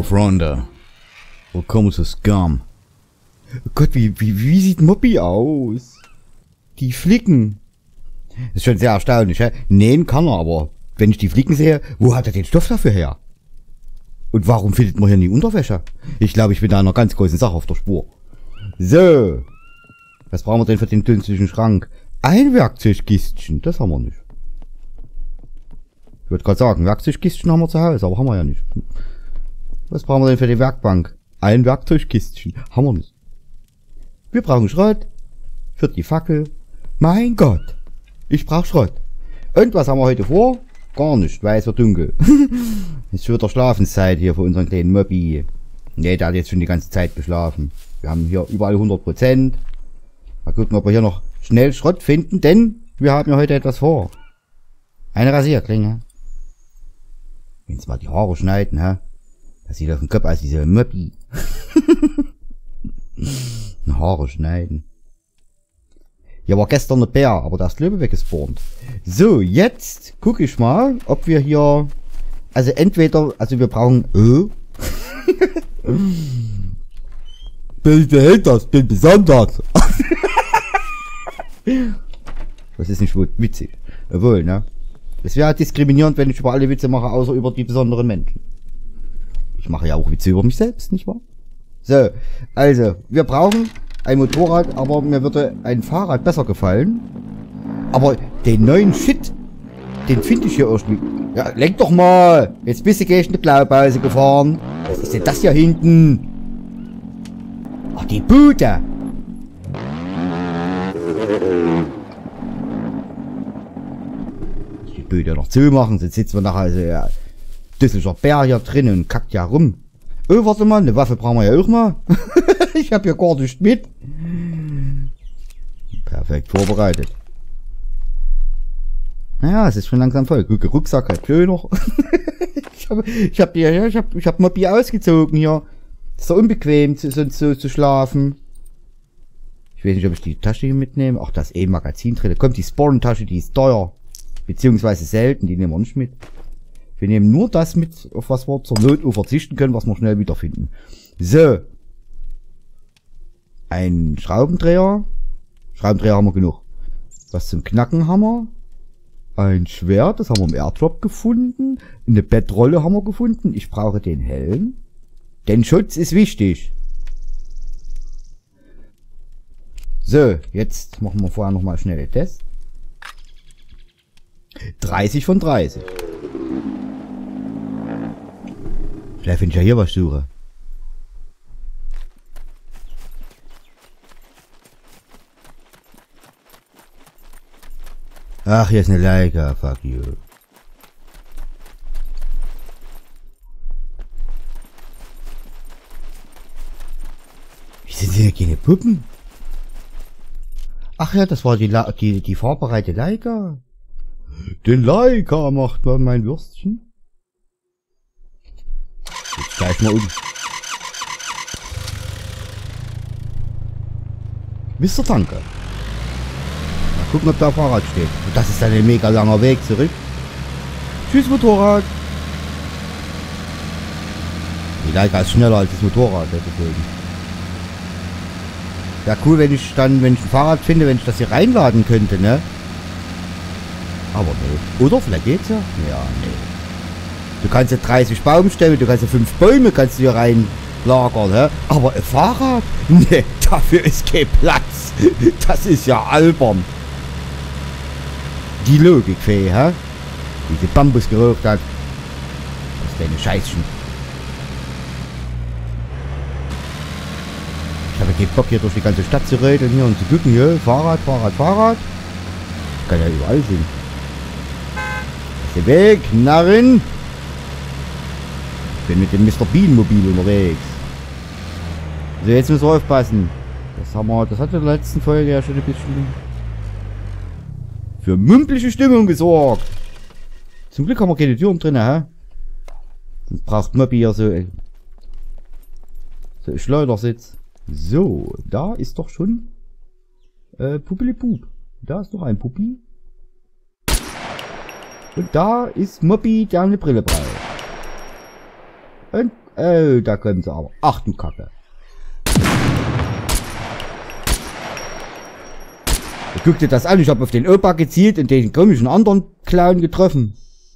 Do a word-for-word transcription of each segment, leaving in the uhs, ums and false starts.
Freunde. Willkommen zu Scum. Oh Gott, wie, wie, wie sieht Moppy aus? Die Flicken. Das ist schon sehr erstaunlich, hä? Nähen kann er, aber wenn ich die Flicken sehe, wo hat er den Stoff dafür her? Und warum findet man hier nie Unterwäsche? Ich glaube, ich bin da einer ganz großen Sache auf der Spur. So. Was brauchen wir denn für den dünnsten Schrank? Ein Werkzeugkistchen, das haben wir nicht. Ich würde gerade sagen, Werkzeugkistchen haben wir zu Hause, aber haben wir ja nicht. Was brauchen wir denn für die Werkbank? Ein Werkzeugkistchen, haben wir nicht. Wir brauchen Schrott für die Fackel. Mein Gott, ich brauche Schrott. Und was haben wir heute vor? Gar nicht, weil es wird dunkel. Ist schon wieder Schlafenszeit hier für unseren kleinen Moppy. Ne, der hat jetzt schon die ganze Zeit geschlafen. Wir haben hier überall hundert Prozent. Mal gucken, ob wir hier noch schnell Schrott finden, denn wir haben ja heute etwas vor. Eine Rasierklinge. Wenn Sie mal die Haare schneiden, hä? Das sieht auf dem Kopf aus wie so ein Moppy. Haare schneiden. Hier war gestern ein Bär, aber der ist Löwe weggespawnt. So, jetzt gucke ich mal, ob wir hier... Also entweder... Also wir brauchen... Oh. Bitte hält das, bin besonders. Das ist nicht witzig. Obwohl, ne? Es wäre diskriminierend, wenn ich über alle Witze mache, außer über die besonderen Menschen. Ich mache ja auch Witze über mich selbst, nicht wahr? So, also, wir brauchen ein Motorrad, aber mir würde ein Fahrrad besser gefallen. Aber den neuen Shit, den finde ich hier irgendwie... Ja, lenk doch mal! Jetzt bist du gleich eine Blaupause gefahren. Was ist denn das hier hinten? Ach, die Bude! Die Bude noch zumachen, sonst sitzen wir nachher so ja, düsseliger Bär hier drin und kackt ja rum. Oh, warte mal, eine Waffe brauchen wir ja auch mal. Ich habe ja gar nicht mit. Perfekt vorbereitet. Naja, es ist schon langsam voll. Gucke, Rucksack halt schöner. Ich habe ich hab, ja, ich hab, ich hab Moppy ausgezogen hier. Ist so unbequem, sonst so zu schlafen. Ich weiß nicht, ob ich die Tasche hier mitnehme. Ach, da ist eh ein Magazin drin. Da kommt die Sporn-Tasche, die ist teuer. Beziehungsweise selten, die nehmen wir nicht mit. Wir nehmen nur das mit, auf was wir zur Not verzichten können, was wir schnell wiederfinden. So. Ein Schraubendreher. Schraubendreher haben wir genug. Was zum Knacken haben wir. Ein Schwert, das haben wir im Airdrop gefunden. Eine Bettrolle haben wir gefunden. Ich brauche den Helm. Denn Schutz ist wichtig. So, jetzt machen wir vorher nochmal schnell den Test. dreißig von dreißig. Vielleicht finde ich ja hier was suche. Ach, hier ist eine Leica, fuck you. Wie sind hier keine Puppen? Ach ja, das war die, La die, die fahrbereite Leica. Den Leica macht man mein Würstchen. Jetzt gleich mal um. Mister Tanke. Mal gucken, ob da Fahrrad steht. Und das ist dann ein mega langer Weg zurück. Tschüss, Motorrad. Die Leica ist schneller als das Motorrad. Wäre cool, wenn ich dann, wenn ich ein Fahrrad finde, wenn ich das hier reinladen könnte, ne? Aber nee. Oder? Vielleicht geht's ja? Ja, nee. Du kannst ja dreißig Baumstämme, du kannst ja fünf Bäume kannst du hier reinlagern, hä? Aber ein Fahrrad? Nee, dafür ist kein Platz. Das ist ja albern. Die Logikfee, hä? Wie die Bambus geraucht hat. Das ist deine Scheißchen. Ich habe keinen Bock hier durch die ganze Stadt zu reden hier und zu gucken, hier, Fahrrad, Fahrrad, Fahrrad. Ich kann ja überall sehen. Weg, Narren! Ich bin mit dem Mister Bean Mobil unterwegs. So, jetzt müssen wir aufpassen. Das haben wir, das hat in der letzten Folge ja schon ein bisschen für mündliche Stimmung gesorgt. Zum Glück haben wir keine Türen drin, hä? Sonst braucht Moppy hier so, so ein Schleudersitz. So, da ist doch schon äh, Puppelipup. Da ist doch ein Puppi. Und da ist Moppy, der eine Brille braucht. Und Oh, da kommen sie aber. Ach du Kacke. Guck dir das an, ich habe auf den Opa gezielt und den komischen anderen Clown getroffen.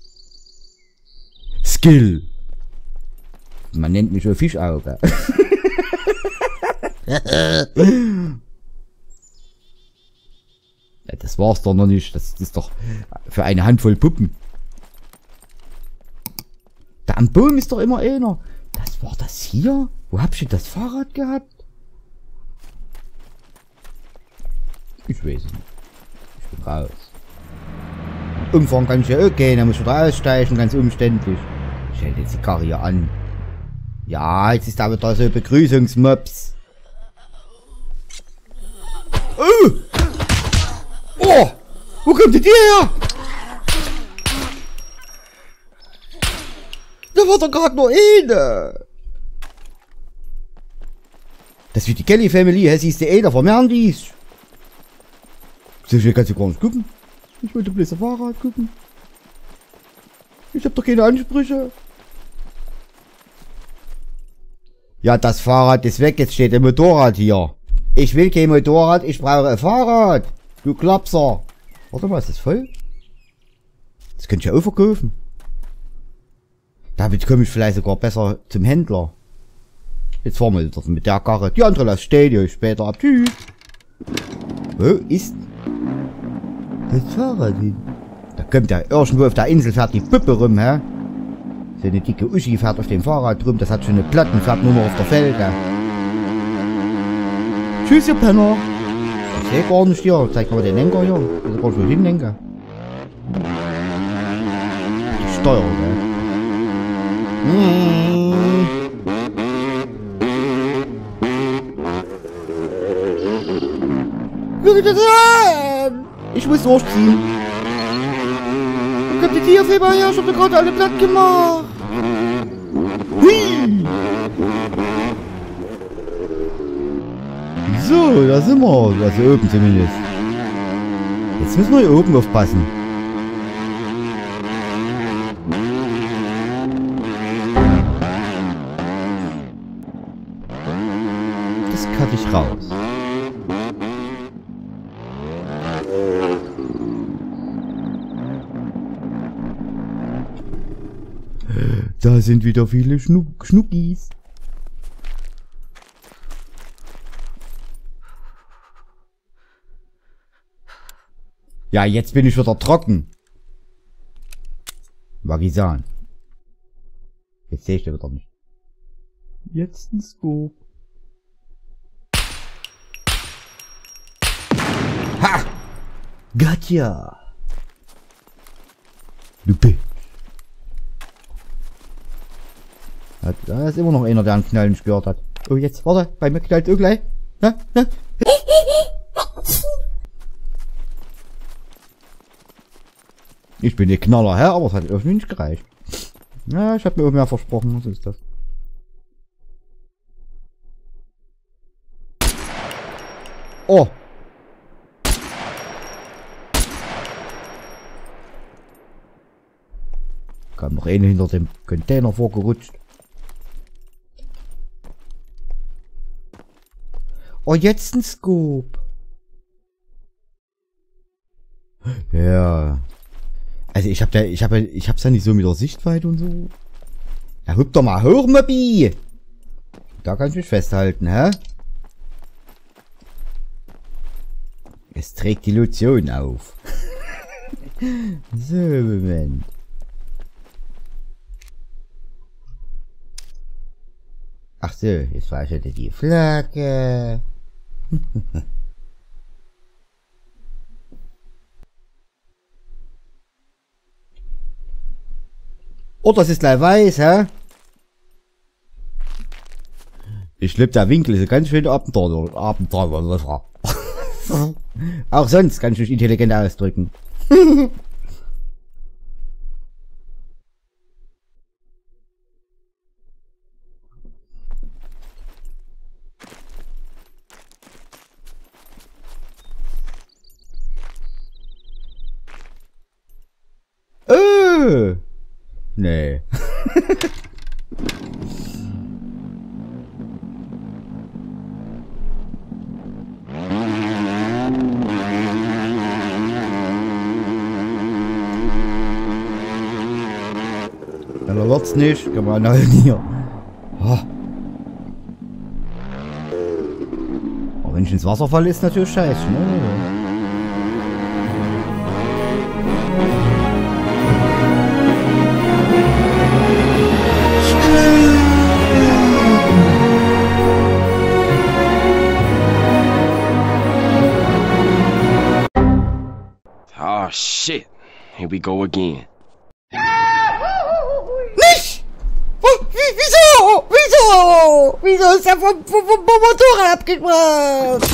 Skill. Man nennt mich so Fischauge. Ja, das war's doch noch nicht. Das ist doch für eine Handvoll Puppen. Da am Baum ist doch immer einer. Das war das hier? Wo hab ich das Fahrrad gehabt? Ich weiß es nicht. Ich bin raus. Umfahren kann ich ja auch gehen, da muss ich wieder aussteigen, ganz umständlich. Ich stell jetzt die Karre hier an. Ja, jetzt ist da wieder so Begrüßungsmops. Oh! Oh! Wo kommt denn die her? Da war doch gerade nur eine. Das ist wie die Kelly Family, hä? Siehst du eh, da vermehren die's. So viel kannst du gar nicht gucken. Ich wollte bloß auf Fahrrad gucken. Ich hab doch keine Ansprüche. Ja, das Fahrrad ist weg, jetzt steht ein Motorrad hier. Ich will kein Motorrad, ich brauche ein Fahrrad. Du Klapser. Warte mal, ist das voll? Das könnte ich ja auch verkaufen. Damit komme ich vielleicht sogar besser zum Händler. Jetzt fahren wir wieder mit der Karre. Die andere lässt stehen, die ich später ab. Tschüss. Wo ist das Fahrrad hin? Da kommt der irgendwo auf der Insel, fährt die Puppe rum, hä? So eine dicke Uschi fährt auf dem Fahrrad rum, das hat schon eine Platten, fährt nur noch auf der Felge. Tschüss, ihr Penner. Ich seh gar nicht hier. Zeig mal den Lenker hier. Ich weiß gar nicht, wo ich hinlenke. Die Steuerung, gell? Hm. Guck dir das an! Ich muss durchziehen. Kommt die Tierfeber her? Ich hab mir gerade alle platt gemacht. Hui! So, da sind wir. Also oben zumindest. Jetzt müssen wir hier oben aufpassen. Das kann ich raus. Da sind wieder viele Schnuck Schnuckis. Ja, jetzt bin ich wieder trocken. Vagisan. Jetzt sehe ich den wieder nicht. Jetzt ein Scope. Ha! Gotcha! Du Bitch. Da ist immer noch einer, der einen Knallen gehört hat. Oh, jetzt, warte, bei mir knallt auch gleich. Na, na. Ich bin der Knaller, hä? Aber es hat irgendwie nicht gereicht. Ja, ich habe mir auch mehr versprochen. Was ist das? Oh! Kam noch einer hinter dem Container vorgerutscht. Oh, jetzt ein Scope. Ja. Also ich hab ja, ich hab ja, ich hab's ja nicht so mit der Sichtweite und so. Ja, hüpf doch mal hoch, Mobi. Da kann ich mich festhalten, hä? Es trägt die Lotion auf. So, Moment. Ach so, jetzt war ich ja die Flagge. Oh, das ist gleich weiß, hä? Ich glaube, der Winkel ist ein ganz schön Abenteuer. Abenteuer. Auch sonst kann ich mich intelligent ausdrücken. Oh! Nee. wird's nicht. Kann man halt hier. Oh. Aber wenn ich ins Wasser falle, ist natürlich scheiße, ne? Oh shit. Here we go again. Nicht! Oh, wie, wieso? Wieso? Wieso ist er vom, vom, vom Motorrad abgebracht?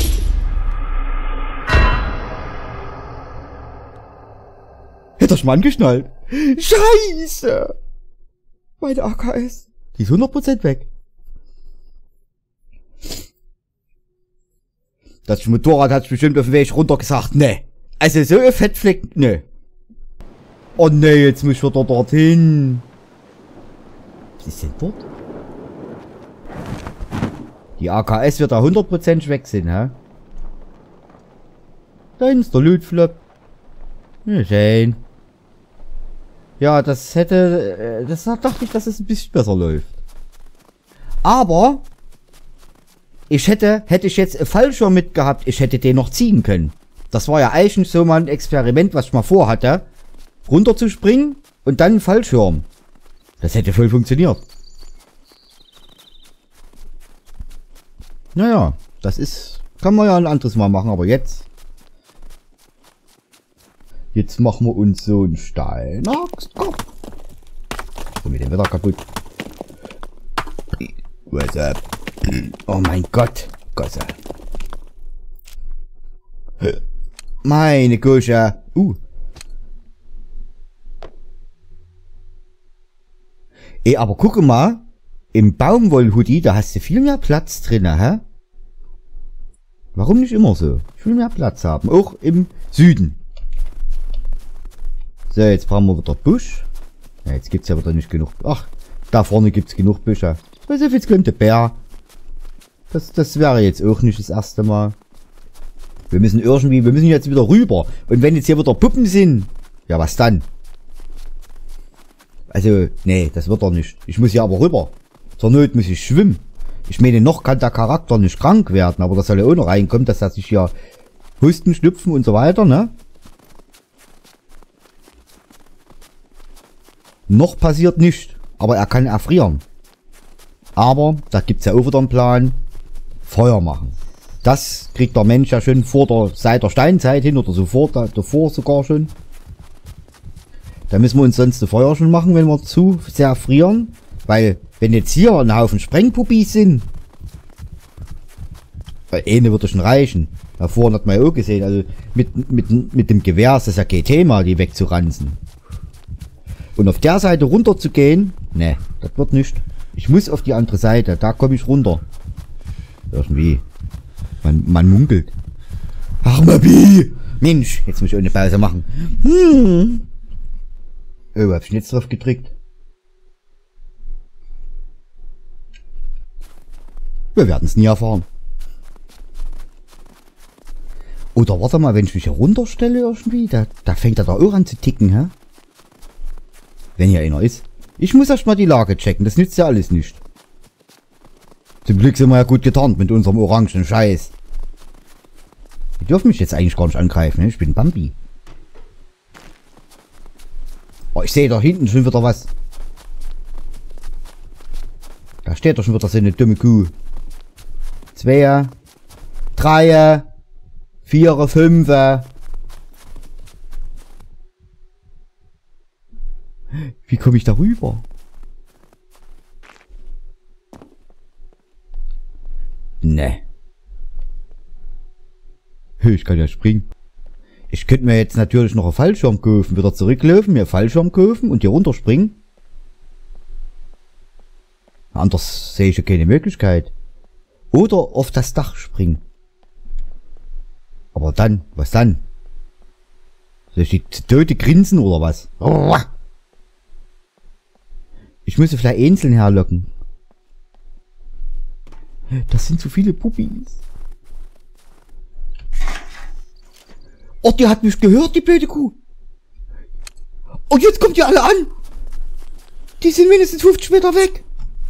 Hätte er schon mal angeschnallt. Scheiße! Meine A K S. Die ist hundert Prozent weg. Das Motorrad hat bestimmt auf dem Weg runter gesagt, ne. Also so ein Fettfleck, ne. Oh ne, jetzt muss ich wieder dorthin. Was ist denn dort? Die A K S wird da hundert Prozent weg sein, hä? Da hinten ist der Lootflop. Ja, schön. Ja, das hätte... Das dachte ich, dass es ein bisschen besser läuft. Aber... Ich hätte... Hätte ich jetzt einen Fallschirm mitgehabt, ich hätte den noch ziehen können. Das war ja eigentlich so mal ein Experiment, was ich mal vorhatte. Runterzuspringen und dann einen Fallschirm. Das hätte voll funktioniert. Naja, das ist... Kann man ja ein anderes Mal machen, aber jetzt... Jetzt machen wir uns so einen Steinaxt. Oh. So, mit dem Wetter kaputt. What's up? Oh mein Gott. Gosse. Meine Kusche. Uh. Ey, aber gucke mal. Im Baumwollhoodie, da hast du viel mehr Platz drin, hä? Warum nicht immer so? Ich will mehr Platz haben. Auch im Süden. So, jetzt brauchen wir wieder Busch. Ja, jetzt gibt's ja wieder nicht genug. Ach, da vorne gibt's genug Büsche. Was so viel könnte Bär. Das, das wäre jetzt auch nicht das erste Mal. Wir müssen irgendwie, wir müssen jetzt wieder rüber. Und wenn jetzt hier wieder Puppen sind, ja, was dann? Also, nee, das wird doch nicht. Ich muss ja aber rüber. Zur Not muss ich schwimmen. Ich meine, noch kann der Charakter nicht krank werden, aber das soll ja auch noch reinkommen, dass er sich hier Husten, Schnupfen und so weiter, ne? Noch passiert nicht, aber er kann erfrieren. Aber, da gibt's ja auch wieder einen Plan. Feuer machen. Das kriegt der Mensch ja schon vor der, seit der Steinzeit hin oder sofort, davor sogar schon. Da müssen wir uns sonst ein Feuer schon machen, wenn wir zu sehr frieren. Weil, wenn jetzt hier ein Haufen Sprengpuppies sind, weil eine würde schon reichen. Da vorne hat man ja auch gesehen, also mit, mit, mit dem Gewehr ist das ja kein Thema, die wegzuranzen. Und auf der Seite runter zu gehen, ne, das wird nicht. Ich muss auf die andere Seite, da komme ich runter. Irgendwie. Man, man munkelt. Ach, Mabi! Mensch, jetzt muss ich auch eine Pause machen. Hm. Oh, hab ich jetzt drauf gedrückt? Wir werden es nie erfahren. Oder warte mal, wenn ich mich hier runterstelle irgendwie, da, da fängt er da auch an zu ticken, hä? Wenn hier einer ist. Ich muss erst mal die Lage checken, das nützt ja alles nicht. Zum Glück sind wir ja gut getarnt mit unserem orangen Scheiß. Die dürfen mich jetzt eigentlich gar nicht angreifen, ne? Ich bin Bambi. Oh, ich sehe da hinten schon wieder was. Da steht doch schon wieder so eine dumme Kuh. Zwei, drei, vier, fünf. Wie komme ich da rüber? Ne. Ich kann ja springen. Ich könnte mir jetzt natürlich noch einen Fallschirm kaufen, wieder zurücklaufen, mir einen Fallschirm kaufen und hier runterspringen. Anders sehe ich ja keine Möglichkeit. Oder auf das Dach springen. Aber dann, was dann? Soll ich die Tote grinsen oder was? Ich müsste vielleicht einzeln herlocken. Das sind zu viele Puppis. Oh, die hat mich gehört, die blöde Kuh. Und jetzt kommt die alle an. Die sind mindestens fünfzig Meter weg.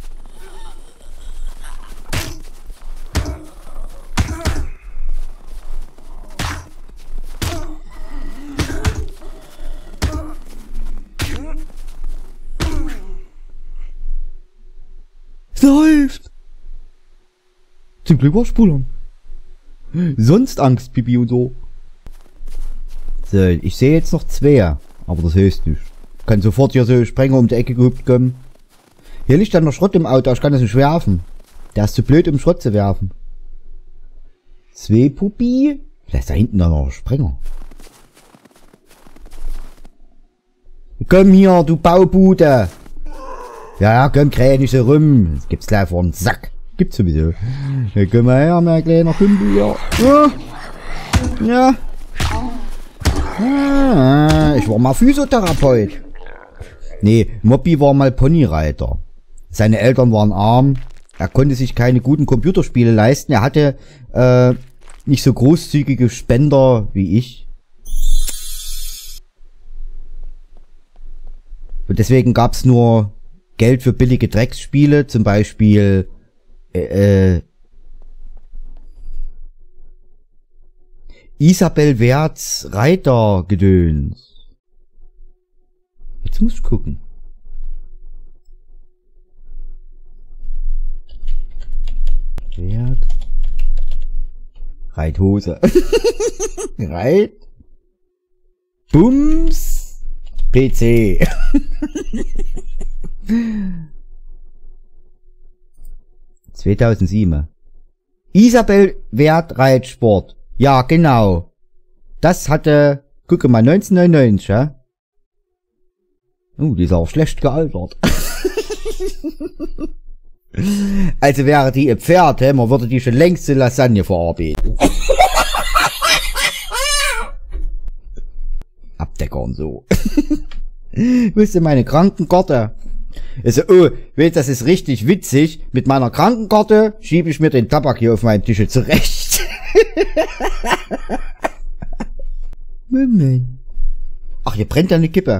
Es läuft. Zum Glück war Spulern. Sonst Angst, Pipi und so. So, ich sehe jetzt noch zwei. Aber das heißt nicht. Kann sofort hier so Sprenger um die Ecke gehupt kommen. Hier liegt dann noch Schrott im Auto, ich kann das nicht werfen. Der ist zu blöd, um Schrott zu werfen. Zwei Puppi. Vielleicht ist da hinten dann noch ein Sprenger. Komm hier, du Baubude. Ja, ja, komm, kräh nicht so rum. Das gibt's gleich vor den Sack. Gibt's sowieso. Ja, komm mal her, mein kleiner Kumpel hier. Ja. Ja. Ah, ich war mal Physiotherapeut. Nee, Moppi war mal Ponyreiter. Seine Eltern waren arm. Er konnte sich keine guten Computerspiele leisten. Er hatte äh, nicht so großzügige Spender wie ich. Und deswegen gab's nur Geld für billige Drecksspiele. Zum Beispiel äh, äh, Isabel Werts Reitergedöns. Jetzt muss ich gucken. Wert. Reithose. Reit. Bums. P C. zweitausendsieben. Isabel Wert Reitsport. Ja, genau. Das hatte, gucke mal, neunzehnhundertneunundneunzig, ja? Oh, die ist auch schlecht gealtert. Also wäre die ein Pferd, hä? Man würde die schon längst zu Lasagne verarbeiten. Abdeckern so. Wo ist denn meine Krankenkarte? Also, oh, weißt, das ist richtig witzig. Mit meiner Krankenkarte schiebe ich mir den Tabak hier auf meinem Tisch zurecht. Moment. Ach, hier brennt ja eine Kippe.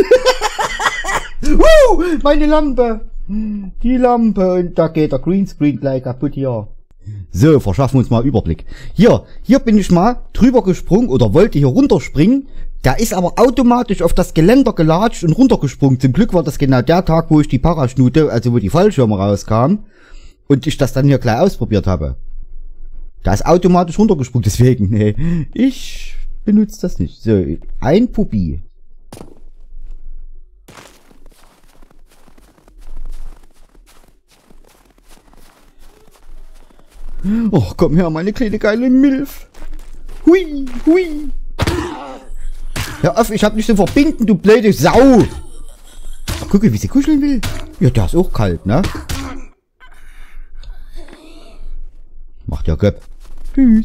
uh, meine Lampe. Die Lampe und da geht der Greenscreen gleich kaputt hier. So, verschaffen wir uns mal Überblick. Hier, hier bin ich mal drüber gesprungen oder wollte hier runterspringen. Der ist aber automatisch auf das Geländer gelatscht und runtergesprungen. Zum Glück war das genau der Tag, wo ich die Paraschnute, also wo die Fallschirme rauskamen und ich das dann hier gleich ausprobiert habe. Da ist automatisch runtergesprungen, deswegen, nee, ich benutze das nicht. So, ein Puppi. Oh, komm her, meine kleine geile Milf. Hui, hui. Hör auf, ich hab nicht so verbinden, du blöde Sau. Ach, guck, wie sie kuscheln will. Ja, der ist auch kalt, ne? Macht ja Göpp. Tschüss.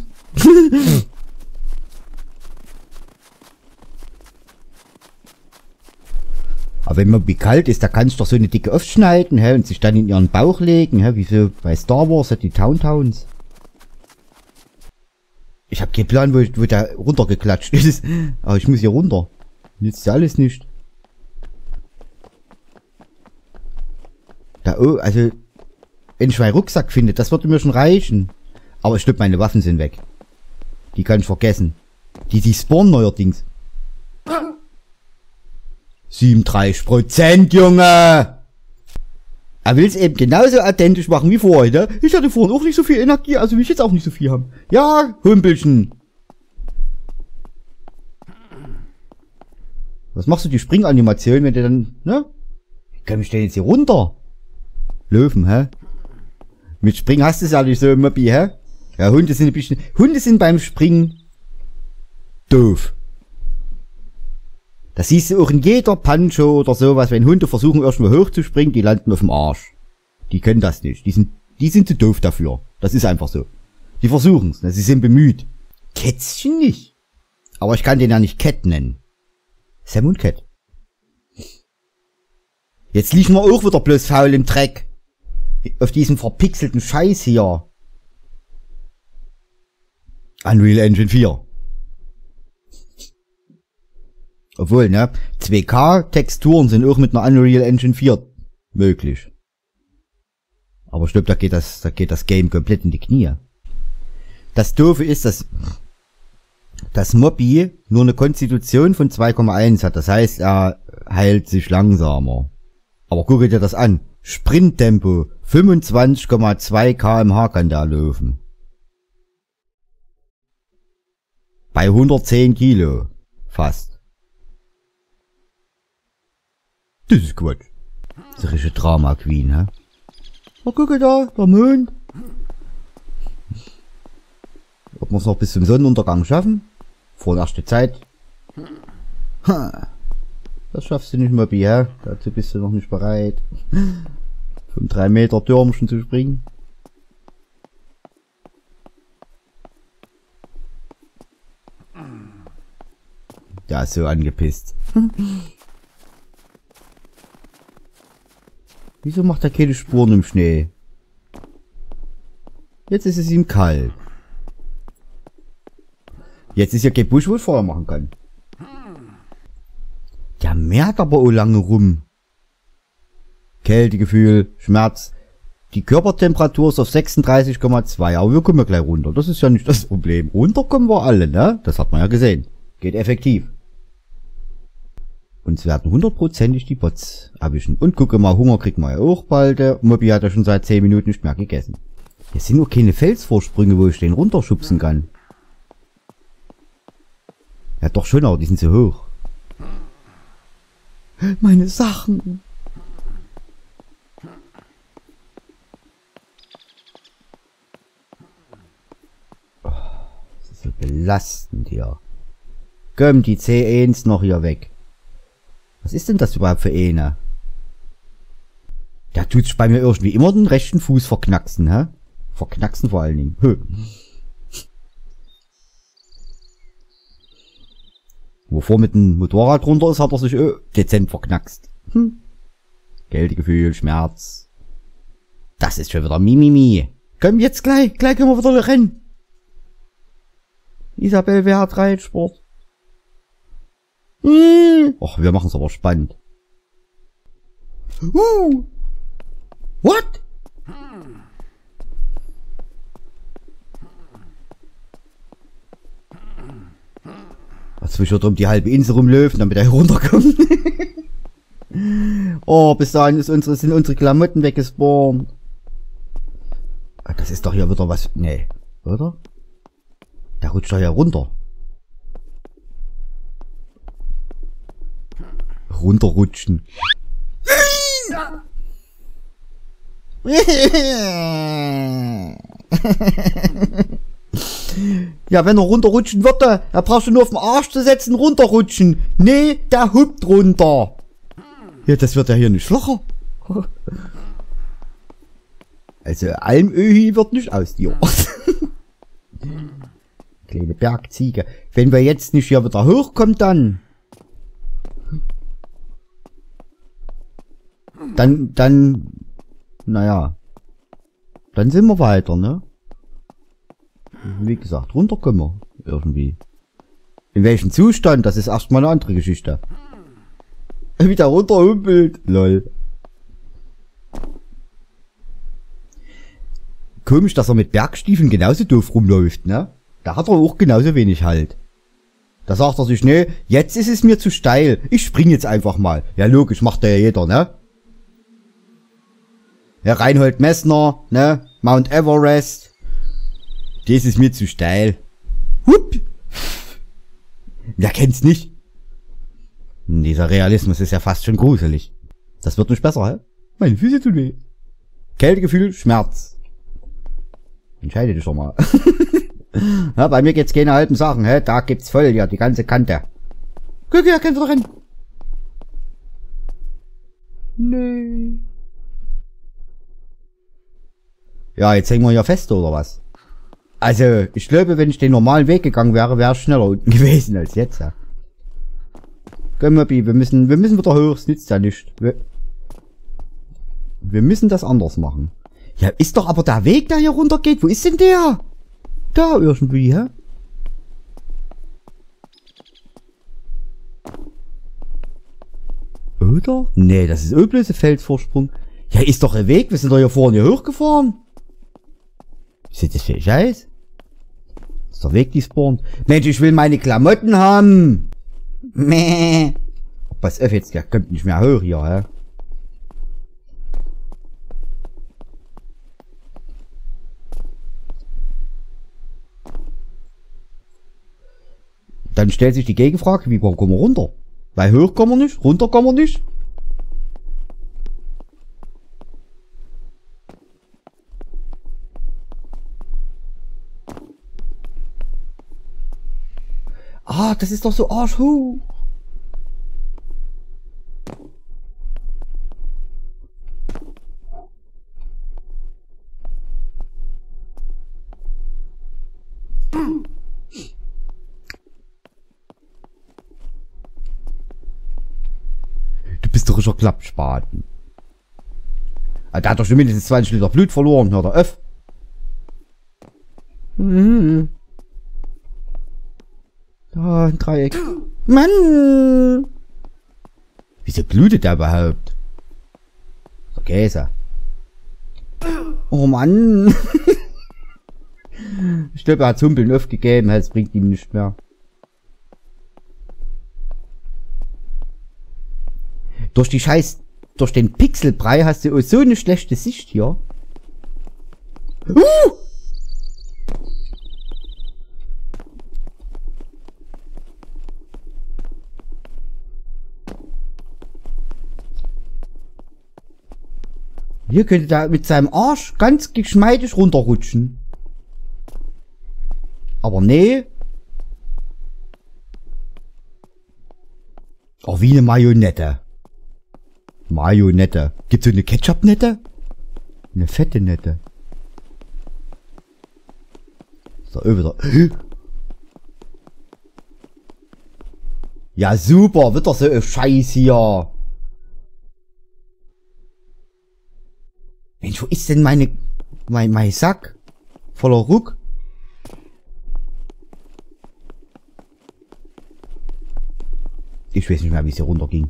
Aber wenn man wie kalt ist, da kannst du doch so eine dicke aufschneiden, hä, und sich dann in ihren Bauch legen, hä, wie so bei Star Wars, die Towntowns. Ich hab keinen Plan, wo, ich, wo der runtergeklatscht ist. Aber ich muss hier runter. Nützt ja alles nicht. Da, oh, also, wenn ich meinen Rucksack finde, das würde mir schon reichen. Aber ich glaube, meine Waffen sind weg. Die kann ich vergessen. Die, die spawnen neuerdings. siebenunddreißig Prozent, Junge! Er will es eben genauso authentisch machen wie vorher, ne? Ich hatte vorhin auch nicht so viel Energie, also will ich jetzt auch nicht so viel haben. Ja, Humpelchen. Was machst du die Springanimation, wenn du dann, ne? Wie komm ich denn jetzt hier runter? Löwen, hä? Mit Springen hast du es ja nicht so, Moppi, hä? Ja, Hunde sind ein bisschen, Hunde sind beim Springen doof. Das siehst du auch in jeder Pancho oder sowas, wenn Hunde versuchen irgendwo hochzuspringen, die landen auf dem Arsch. Die können das nicht. Die sind, die sind zu doof dafür. Das ist einfach so. Die versuchen's, ne? Sie sind bemüht. Kätzchen nicht. Aber ich kann den ja nicht Cat nennen. Sam und Cat. Jetzt liegen wir auch wieder bloß faul im Dreck. Auf diesem verpixelten Scheiß hier. Unreal Engine vier. Obwohl, ne, zwei K Texturen sind auch mit einer Unreal Engine vier möglich. Aber ich glaube, da geht das, da geht das Game komplett in die Knie. Das Doofe ist, dass das Mobby nur eine Konstitution von zwei Komma eins hat. Das heißt, er heilt sich langsamer. Aber gucke dir das an. Sprinttempo fünfundzwanzig Komma zwei Kilometer pro Stunde kann der laufen. Bei hundertzehn Kilo. Fast. Das ist Quatsch. Das ist eine richtige Drama Queen, hä? Oh, gucke da, der Mond. Ob wir es noch bis zum Sonnenuntergang schaffen? Vor der ersten Zeit. Ha. Das schaffst du nicht, Mobby, hä? Dazu bist du noch nicht bereit. Vom drei Meter Türmchen zu springen. Der ist so angepisst. Wieso macht er keine Spuren im Schnee? Jetzt ist es ihm kalt. Jetzt ist ja kein Busch, wo ich Feuer machen kann. Der merkt aber auch lange rum. Kältegefühl, Schmerz. Die Körpertemperatur ist auf sechsunddreißig Komma zwei, aber wir kommen ja gleich runter. Das ist ja nicht das Problem. Runter kommen wir alle, ne? Das hat man ja gesehen. Geht effektiv. Uns werden hundertprozentig die Bots erwischen. Und gucke mal, Hunger kriegt man ja auch bald. Der Mobby hat ja schon seit zehn Minuten nicht mehr gegessen. Hier sind nur keine Felsvorsprünge, wo ich den runterschubsen kann. Ja doch schon, aber die sind zu hoch. Meine Sachen. Oh, das ist so belastend hier. Komm, die C eins noch hier weg. Was ist denn das überhaupt für eine? Der tut sich bei mir irgendwie immer den rechten Fuß verknacksen, hä? Verknacksen vor allen Dingen. Hö. Wovor mit dem Motorrad runter ist, hat er sich äh, dezent verknackst. Hm. Kältegefühl, Schmerz. Das ist schon wieder Mimimi. Komm, jetzt gleich, gleich können wir wieder rennen. Isabel, wer hat Reitsport? Hm. Och, wir machen es aber spannend. Uh. What? Jetzt will ich wieder um die halbe Insel rumlaufen, damit er runterkommt. Oh, bis dahin ist unsere, sind unsere Klamotten weggespawnt. Das ist doch hier wieder was. Nee, oder? Der rutscht doch hier runter. Runterrutschen. Ja, wenn er runterrutschen würde, er braucht schon nur auf den Arsch zu setzen, runterrutschen. Nee, der huppt runter. Ja, das wird ja hier nicht flacher. Also, Almöhi wird nicht aus dir. Kleine Bergziege. Wenn wir jetzt nicht hier wieder hochkommen, dann... Dann, dann... Naja. Dann sind wir weiter, ne? Wie gesagt, runterkommen wir. Irgendwie. In welchem Zustand, das ist erstmal eine andere Geschichte. Wieder runterhumpelt. Lol. Komisch, dass er mit Bergstiefeln genauso doof rumläuft, ne? Da hat er auch genauso wenig Halt. Da sagt er sich, nee, jetzt ist es mir zu steil. Ich spring jetzt einfach mal. Ja, logisch, macht ja jeder, ne? Ja, Reinhold Messner, ne? Mount Everest. Das ist mir zu steil. Hup! Wer kennt's nicht? Dieser Realismus ist ja fast schon gruselig. Das wird nicht besser, hä? Meine Füße tun weh. Kältegefühl, Schmerz. Entscheide dich doch mal. Ja, bei mir geht's keine halben Sachen, hä? Da gibt's voll, ja, die ganze Kante. Guck, ja, kannst du doch rennen. Nee. Ja, jetzt hängen wir hier fest, oder was? Also, ich glaube, wenn ich den normalen Weg gegangen wäre, wäre ich schneller unten gewesen als jetzt, ja. Komm, Mobby, wir müssen, wir müssen wieder hoch, es nützt ja nicht. Wir, wir müssen das anders machen. Ja, ist doch aber der Weg, der hier runter geht. Wo ist denn der? Da irgendwie, hä? Oder? Nee, das ist auch bloß ein Felsvorsprung. Ja, ist doch ein Weg. Wir sind doch hier vorne hochgefahren. Was ist das für ein Scheiß? Das ist der Weg, die spawnt. Mensch, ich will meine Klamotten haben. Meh. Pass auf jetzt, der kommt nicht mehr hoch hier, hä? Dann stellt sich die Gegenfrage, wie kommen wir runter? Weil hoch kommen wir nicht, runter kommen wir nicht. Ah, das ist doch so arschhoch. Du bist doch ein Klappspaten. Ah, der hat doch schon mindestens zwanzig Liter Blut verloren, hört er auf. Mhm. Da, ein Dreieck. Mann! Wieso blutet der überhaupt? Der Käse. Oh Mann! Ich glaube, er hat Humpeln aufgegeben, es bringt ihm nichts mehr. Durch die Scheiß, durch den Pixelbrei hast du so eine schlechte Sicht hier. Uh! Hier könnte er mit seinem Arsch ganz geschmeidig runterrutschen. Aber nee. Oh, wie eine Marionette. Marionette. Gibt's so eine Ketchup-Nette? Eine fette Nette. Ist da wieder. Ja, super. Wird doch so ein Scheiß hier. Mensch, wo ist denn meine, mein, mein Sack? Voller Ruck? Ich weiß nicht mehr, wie es hier runterging.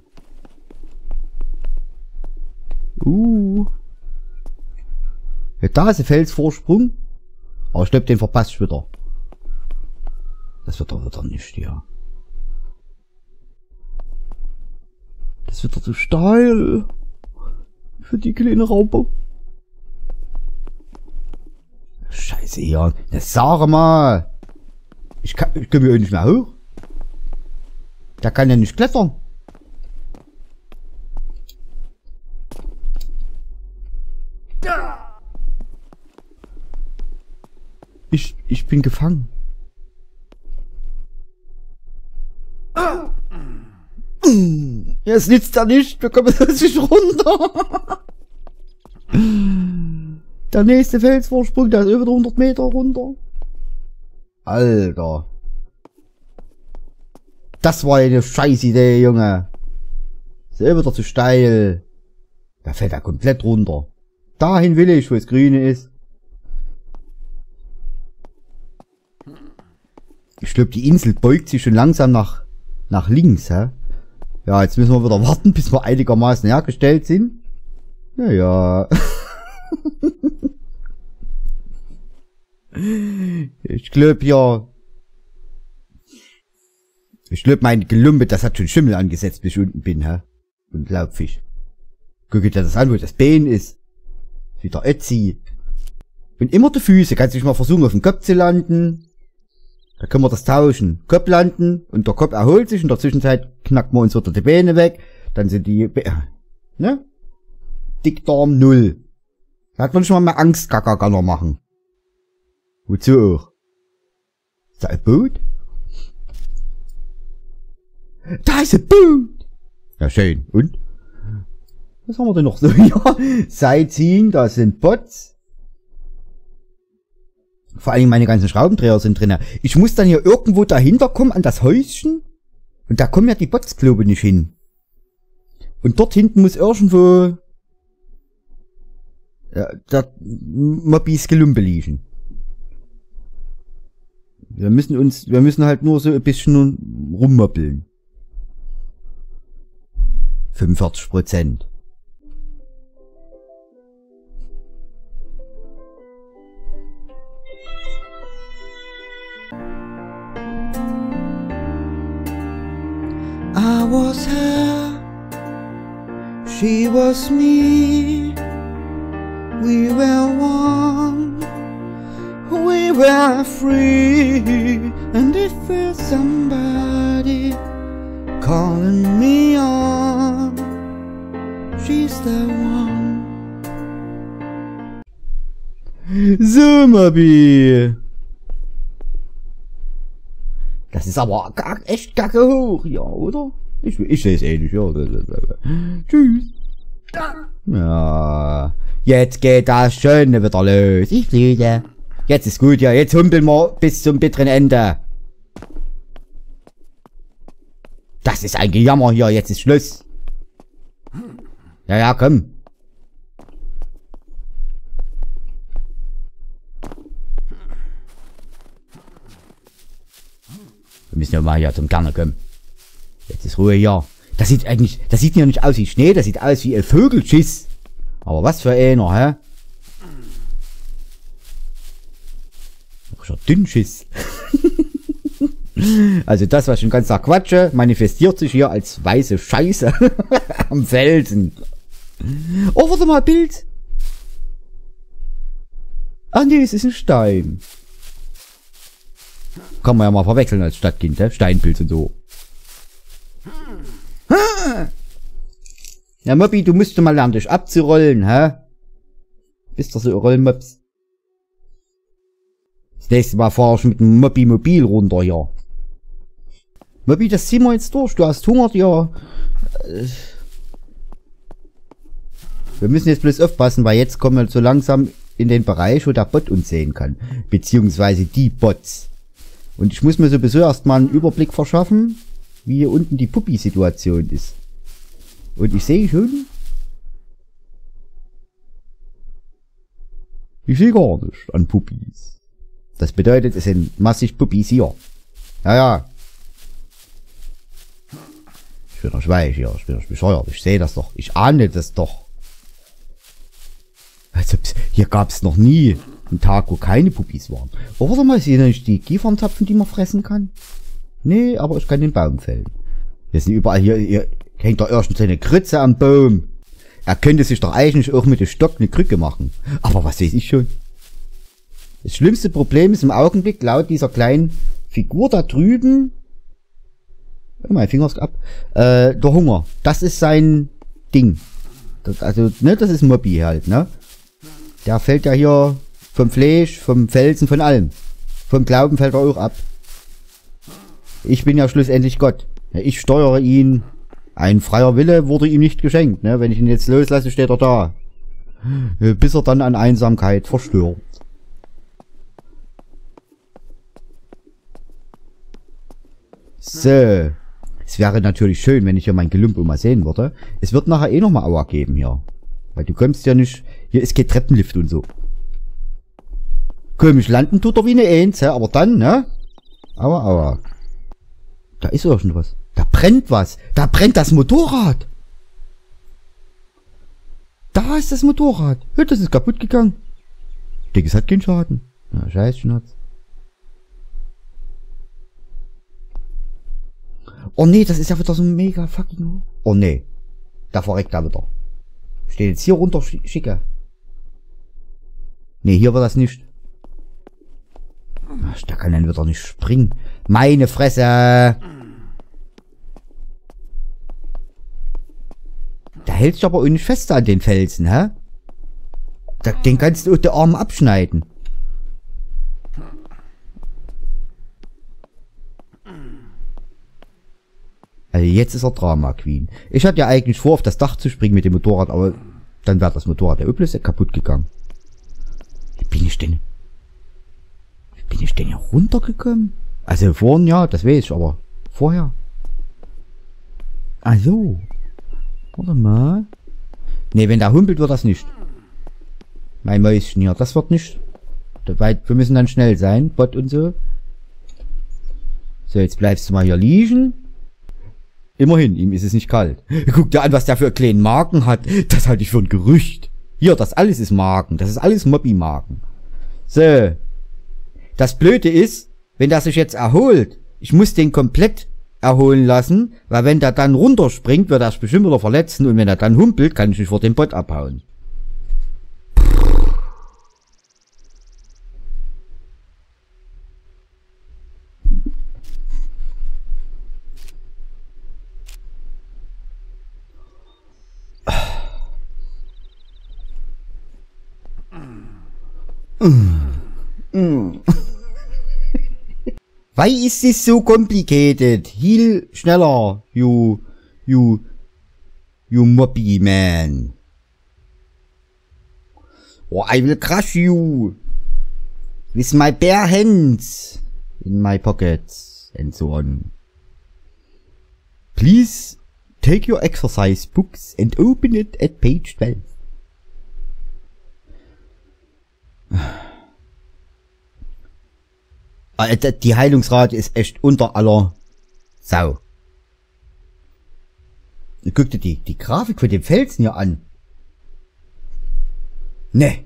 Uh. Ja, da ist ein Felsvorsprung. Aber ich glaube, den verpasst ich wieder. Das wird doch wieder nicht, ja. Das wird doch zu steil. Für die kleine Raupe. Scheiße, ja. Das sag mal. Ich kann, ich komme hier nicht mehr hoch. Der kann ja nicht klettern. Ich, ich bin gefangen. Jetzt nützt er nicht. Wir kommen nicht runter. Der nächste Felsvorsprung, der ist über hundert Meter runter. Alter. Das war eine scheiß Idee, Junge. Ist ja wieder zu steil. Da fällt er komplett runter. Dahin will ich, wo es grüne ist. Ich glaube, die Insel beugt sich schon langsam nach, nach links, hä? Ja, jetzt müssen wir wieder warten, bis wir einigermaßen hergestellt sind. Naja. Ich glaube ja. Ich glaube, mein Gelumpe, das hat schon Schimmel angesetzt, bis ich unten bin, hä? Und Laubfisch. Guck dir das an, wo das Bein ist. Wieder Ötzi. Und immer die Füße. Kannst du dich mal versuchen, auf den Kopf zu landen. Da können wir das tauschen. Kopf landen und der Kopf erholt sich. In der Zwischenzeit knacken wir uns wieder die Beine weg. Dann sind die Be ne? Dickdarm null. Da hat man schon mal mehr Angst, Kakakanner machen. Wozu auch? Ist da ein Boot? Da ist ein Boot! Ja, schön. Und? Was haben wir denn noch so? Ja, Sightseeing, da sind Bots. Vor allem meine ganzen Schraubendreher sind drin. Ich muss dann hier irgendwo dahinter kommen, an das Häuschen. Und da kommen ja die Bots, glaube ich, nicht hin. Und dort hinten muss irgendwo ja, der Mobbys Gelumpe liegen. Wir müssen uns, wir müssen halt nur so ein bisschen rummoppeln. fünfundvierzig Prozent. I was her, she was me. We were one, we were free. And if there's somebody calling me on, she's the one. So, Mobby. Das ist aber echt kacke hoch, ja, oder? Ich, ich sehe es ähnlich, ja. Tschüss. Ja, jetzt geht das Schöne wieder los. Ich fliege. Jetzt ist gut, ja. Jetzt humpeln wir bis zum bitteren Ende. Das ist ein Gejammer hier. Jetzt ist Schluss. Ja, ja, komm. Wir müssen ja mal hier zum Gerne kommen. Jetzt ist Ruhe hier. Das sieht eigentlich, das sieht ja nicht aus wie Schnee, das sieht aus wie ein Vogelschiss. Aber was für einer, hä? Ach, schon Dünnschiss. Also das, was ich den ganzen Tag quatsche, manifestiert sich hier als weiße Scheiße am Felsen. Oh, warte mal, Bild. Ach nee, es ist ein Stein. Kann man ja mal verwechseln als Stadtkind, ne? Steinpilz und so. Ja, Mobby, du musst mal lernen, dich abzurollen, hä? Bist du so ein Rollmops? Das nächste Mal fahr ich mit dem Mobby Mobil runter hier. Mobby, das ziehen wir jetzt durch. Du hast Hunger, ja. Wir müssen jetzt bloß aufpassen, weil jetzt kommen wir so langsam in den Bereich, wo der Bot uns sehen kann. Beziehungsweise die Bots. Und ich muss mir sowieso erstmal einen Überblick verschaffen, wie hier unten die Puppi-Situation ist. Und ich sehe schon, ich sehe gar nicht an Puppis. Das bedeutet, es sind massig Puppis hier. Ja, ja. Ich bin doch weich hier, ich bin doch bescheuert. Ich sehe das doch, ich ahne das doch. Also, hier gab es noch nie einen Tag, wo keine Puppis waren. Oh, warte mal, sind nicht die Kiefernzapfen, die man fressen kann? Nee, aber ich kann den Baum fällen. Hier sind überall, hier, hier hängt da erstens eine Krütze am Baum. Er könnte sich doch eigentlich auch mit dem Stock eine Krücke machen. Aber was weiß ich schon. Das schlimmste Problem ist im Augenblick, laut dieser kleinen Figur da drüben, oh, mein Finger ist ab, äh, der Hunger. Das ist sein Ding. Das, also, ne, das ist Mobby halt, ne. Der fällt ja hier vom Fleisch, vom Felsen, von allem. Vom Glauben fällt er auch ab. Ich bin ja schlussendlich Gott. Ich steuere ihn. Ein freier Wille wurde ihm nicht geschenkt. Ne? Wenn ich ihn jetzt loslasse, steht er da. Bis er dann an Einsamkeit verstirbt. So. Es wäre natürlich schön, wenn ich hier mein Gelumpo mal sehen würde. Es wird nachher eh nochmal Aua geben hier. Weil du kommst ja nicht... Hier ist kein Treppenlift und so. Komisch, landen tut er wie eine Eins, aber dann, ne? Aua, aua. Da ist irgendwas. Da brennt was. Da brennt das Motorrad. Da ist das Motorrad. Das ist kaputt gegangen. Ich denke, es hat keinen Schaden. Na, scheiß Schnatz. Oh nee, das ist ja wieder so mega fucking... Oh nee. Da verreckt er wieder. Steht jetzt hier runter, schicke. Nee, hier war das nicht. Ach, da kann dann wieder nicht springen. Meine Fresse. Da hält sich aber auch nicht fest an den Felsen, hä? Da, den kannst du auch den Arm abschneiden. Also jetzt ist er Drama Queen. Ich hatte ja eigentlich vor, auf das Dach zu springen mit dem Motorrad, aber dann wäre das Motorrad der Öbles kaputt gegangen. Wie bin ich denn? Wie bin ich denn hier runtergekommen? Also vorhin ja, das weiß ich, aber vorher. Also. Warte mal. Ne, wenn der humpelt, wird das nicht. Mein Mäuschen hier, das wird nicht. Wir müssen dann schnell sein, Bot und so. So, jetzt bleibst du mal hier liegen. Immerhin, ihm ist es nicht kalt. Guck dir an, was der für kleinen Marken hat. Das halte ich für ein Gerücht. Hier, das alles ist Marken. Das ist alles Mobby-Marken. So. Das Blöde ist, wenn der sich jetzt erholt, ich muss den komplett erholen lassen, weil wenn der dann runterspringt, wird er sich bestimmt wieder verletzen und wenn er dann humpelt, kann ich mich vor dem Bot abhauen. Why is this so complicated? Heal schneller, you, you, you moppy man. Or I will crush you with my bare hands in my pockets and so on. Please take your exercise books and open it at page twelve. Die Heilungsrate ist echt unter aller Sau. Guck dir die, die Grafik von dem Felsen hier an. Ne.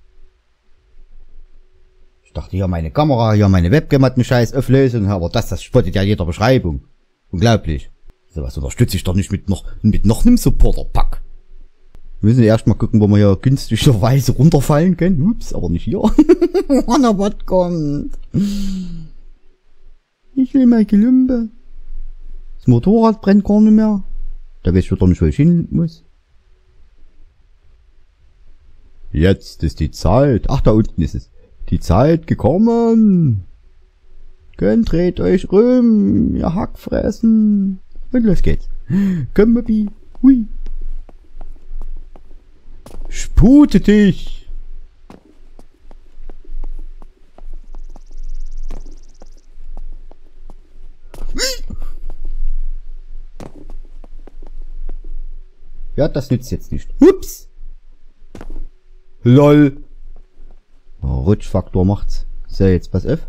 Ich dachte hier meine Kamera, hier meine Webcam hat eine scheiß Auflösung, aber das, das spottet ja jeder Beschreibung. Unglaublich. Sowas unterstütze ich doch nicht mit noch, mit noch einem Supporter-Pack. Wir müssen erstmal gucken, wo wir hier günstigerweise runterfallen können. Ups, aber nicht hier. Wann was kommt. Ich will mein Gelümbe. Das Motorrad brennt gar nicht mehr. Da weiß ich doch nicht, wo ich hin muss. Jetzt ist die Zeit. Ach, da unten ist es. Die Zeit gekommen. Könnt dreht euch rum, ihr Hackfressen. Und los geht's. Komm, Mobi. Hui. Spute dich! Ja, das nützt jetzt nicht. Ups! Lol! Oh, Rutschfaktor macht's. So, jetzt pass auf.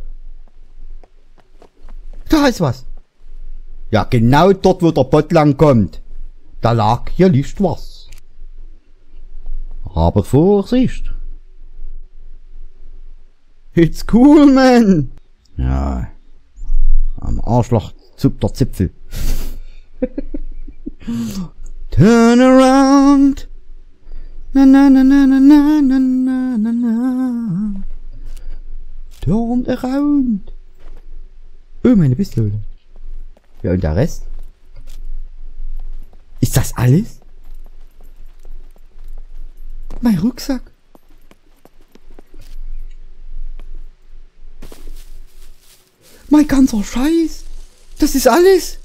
Da ist was! Ja, genau dort, wo der Bot lang kommt. Da lag hier liegt was. Aber Vorsicht! It's cool, man! Ja. Am Arschloch zuckt der Zipfel. Turn around! Na na na na na na na na na na. Turn around! Oh, meine Pistole. Ja, und der Rest? Ist das alles? Mein Rucksack. Mein ganzer Scheiß. Das ist alles.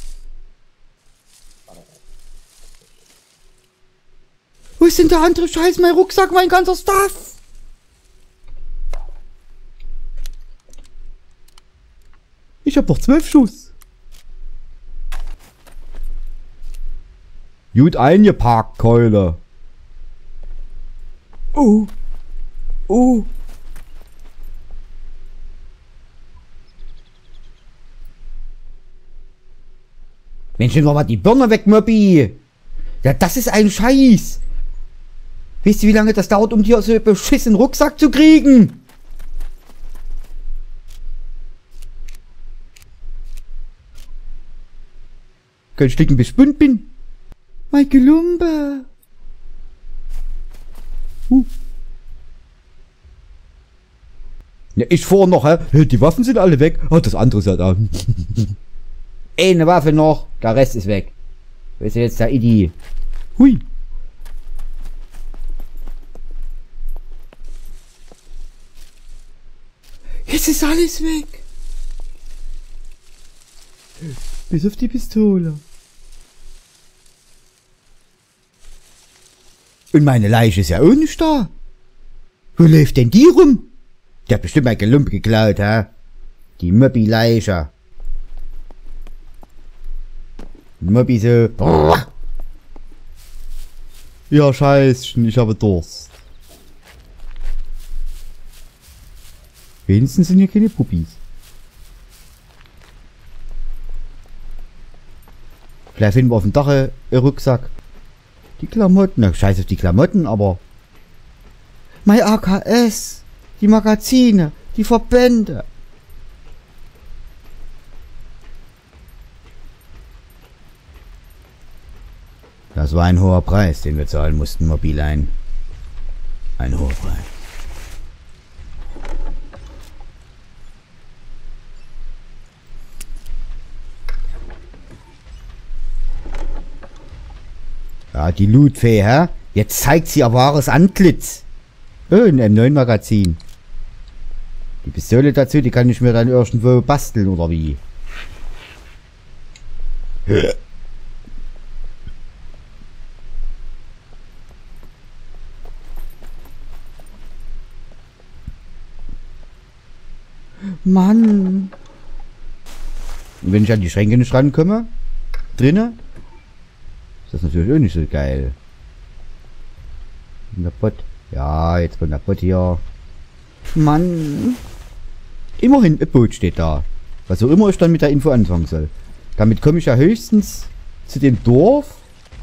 Wo ist denn der andere Scheiß? Mein Rucksack, mein ganzer Stuff. Ich hab noch zwölf Schuss. Gut eingepackt, Keule. Oh. Oh. Mensch, nimm doch mal die Birne weg, Mobi. Ja, das ist ein Scheiß. Weißt du, wie lange das dauert, um dir so einen beschissenen Rucksack zu kriegen? Kann ich liegen, bis ich bunt bin? Mein Gelumbe. Uh. Ja, ich vor noch, hä? Die Waffen sind alle weg. Oh, das andere ist ja da. Eine Waffe noch, der Rest ist weg. Wo ist jetzt der Idi? Hui. Jetzt ist alles weg. Bis auf die Pistole. Und meine Leiche ist ja auch nicht da. Wo läuft denn die rum? Der hat bestimmt mein Gelump geklaut, hä? Die Mobi-Leiche. Mobi so. Ja, Scheißchen, ich habe Durst. Wenigstens sind hier keine Puppis. Vielleicht finden wir auf dem Dach einen Rucksack. Die Klamotten, na, scheiß auf die Klamotten, aber... Mein A K S, die Magazine, die Verbände. Das war ein hoher Preis, den wir zahlen mussten, Mobilein. Ein hoher Preis. Ja, die Lootfee, hä? Jetzt zeigt sie ihr wahres Antlitz. Oh, ein M neun Magazin. Die Pistole dazu, die kann ich mir dann irgendwo basteln, oder wie? Mann. Und wenn ich an die Schränke nicht rankomme, drinnen, ist das natürlich auch nicht so geil. Der Bot. Ja, jetzt kommt der Bot hier. Mann. Immerhin, ein Boot steht da. Was auch immer ich dann mit der Info anfangen soll. Damit komme ich ja höchstens zu dem Dorf.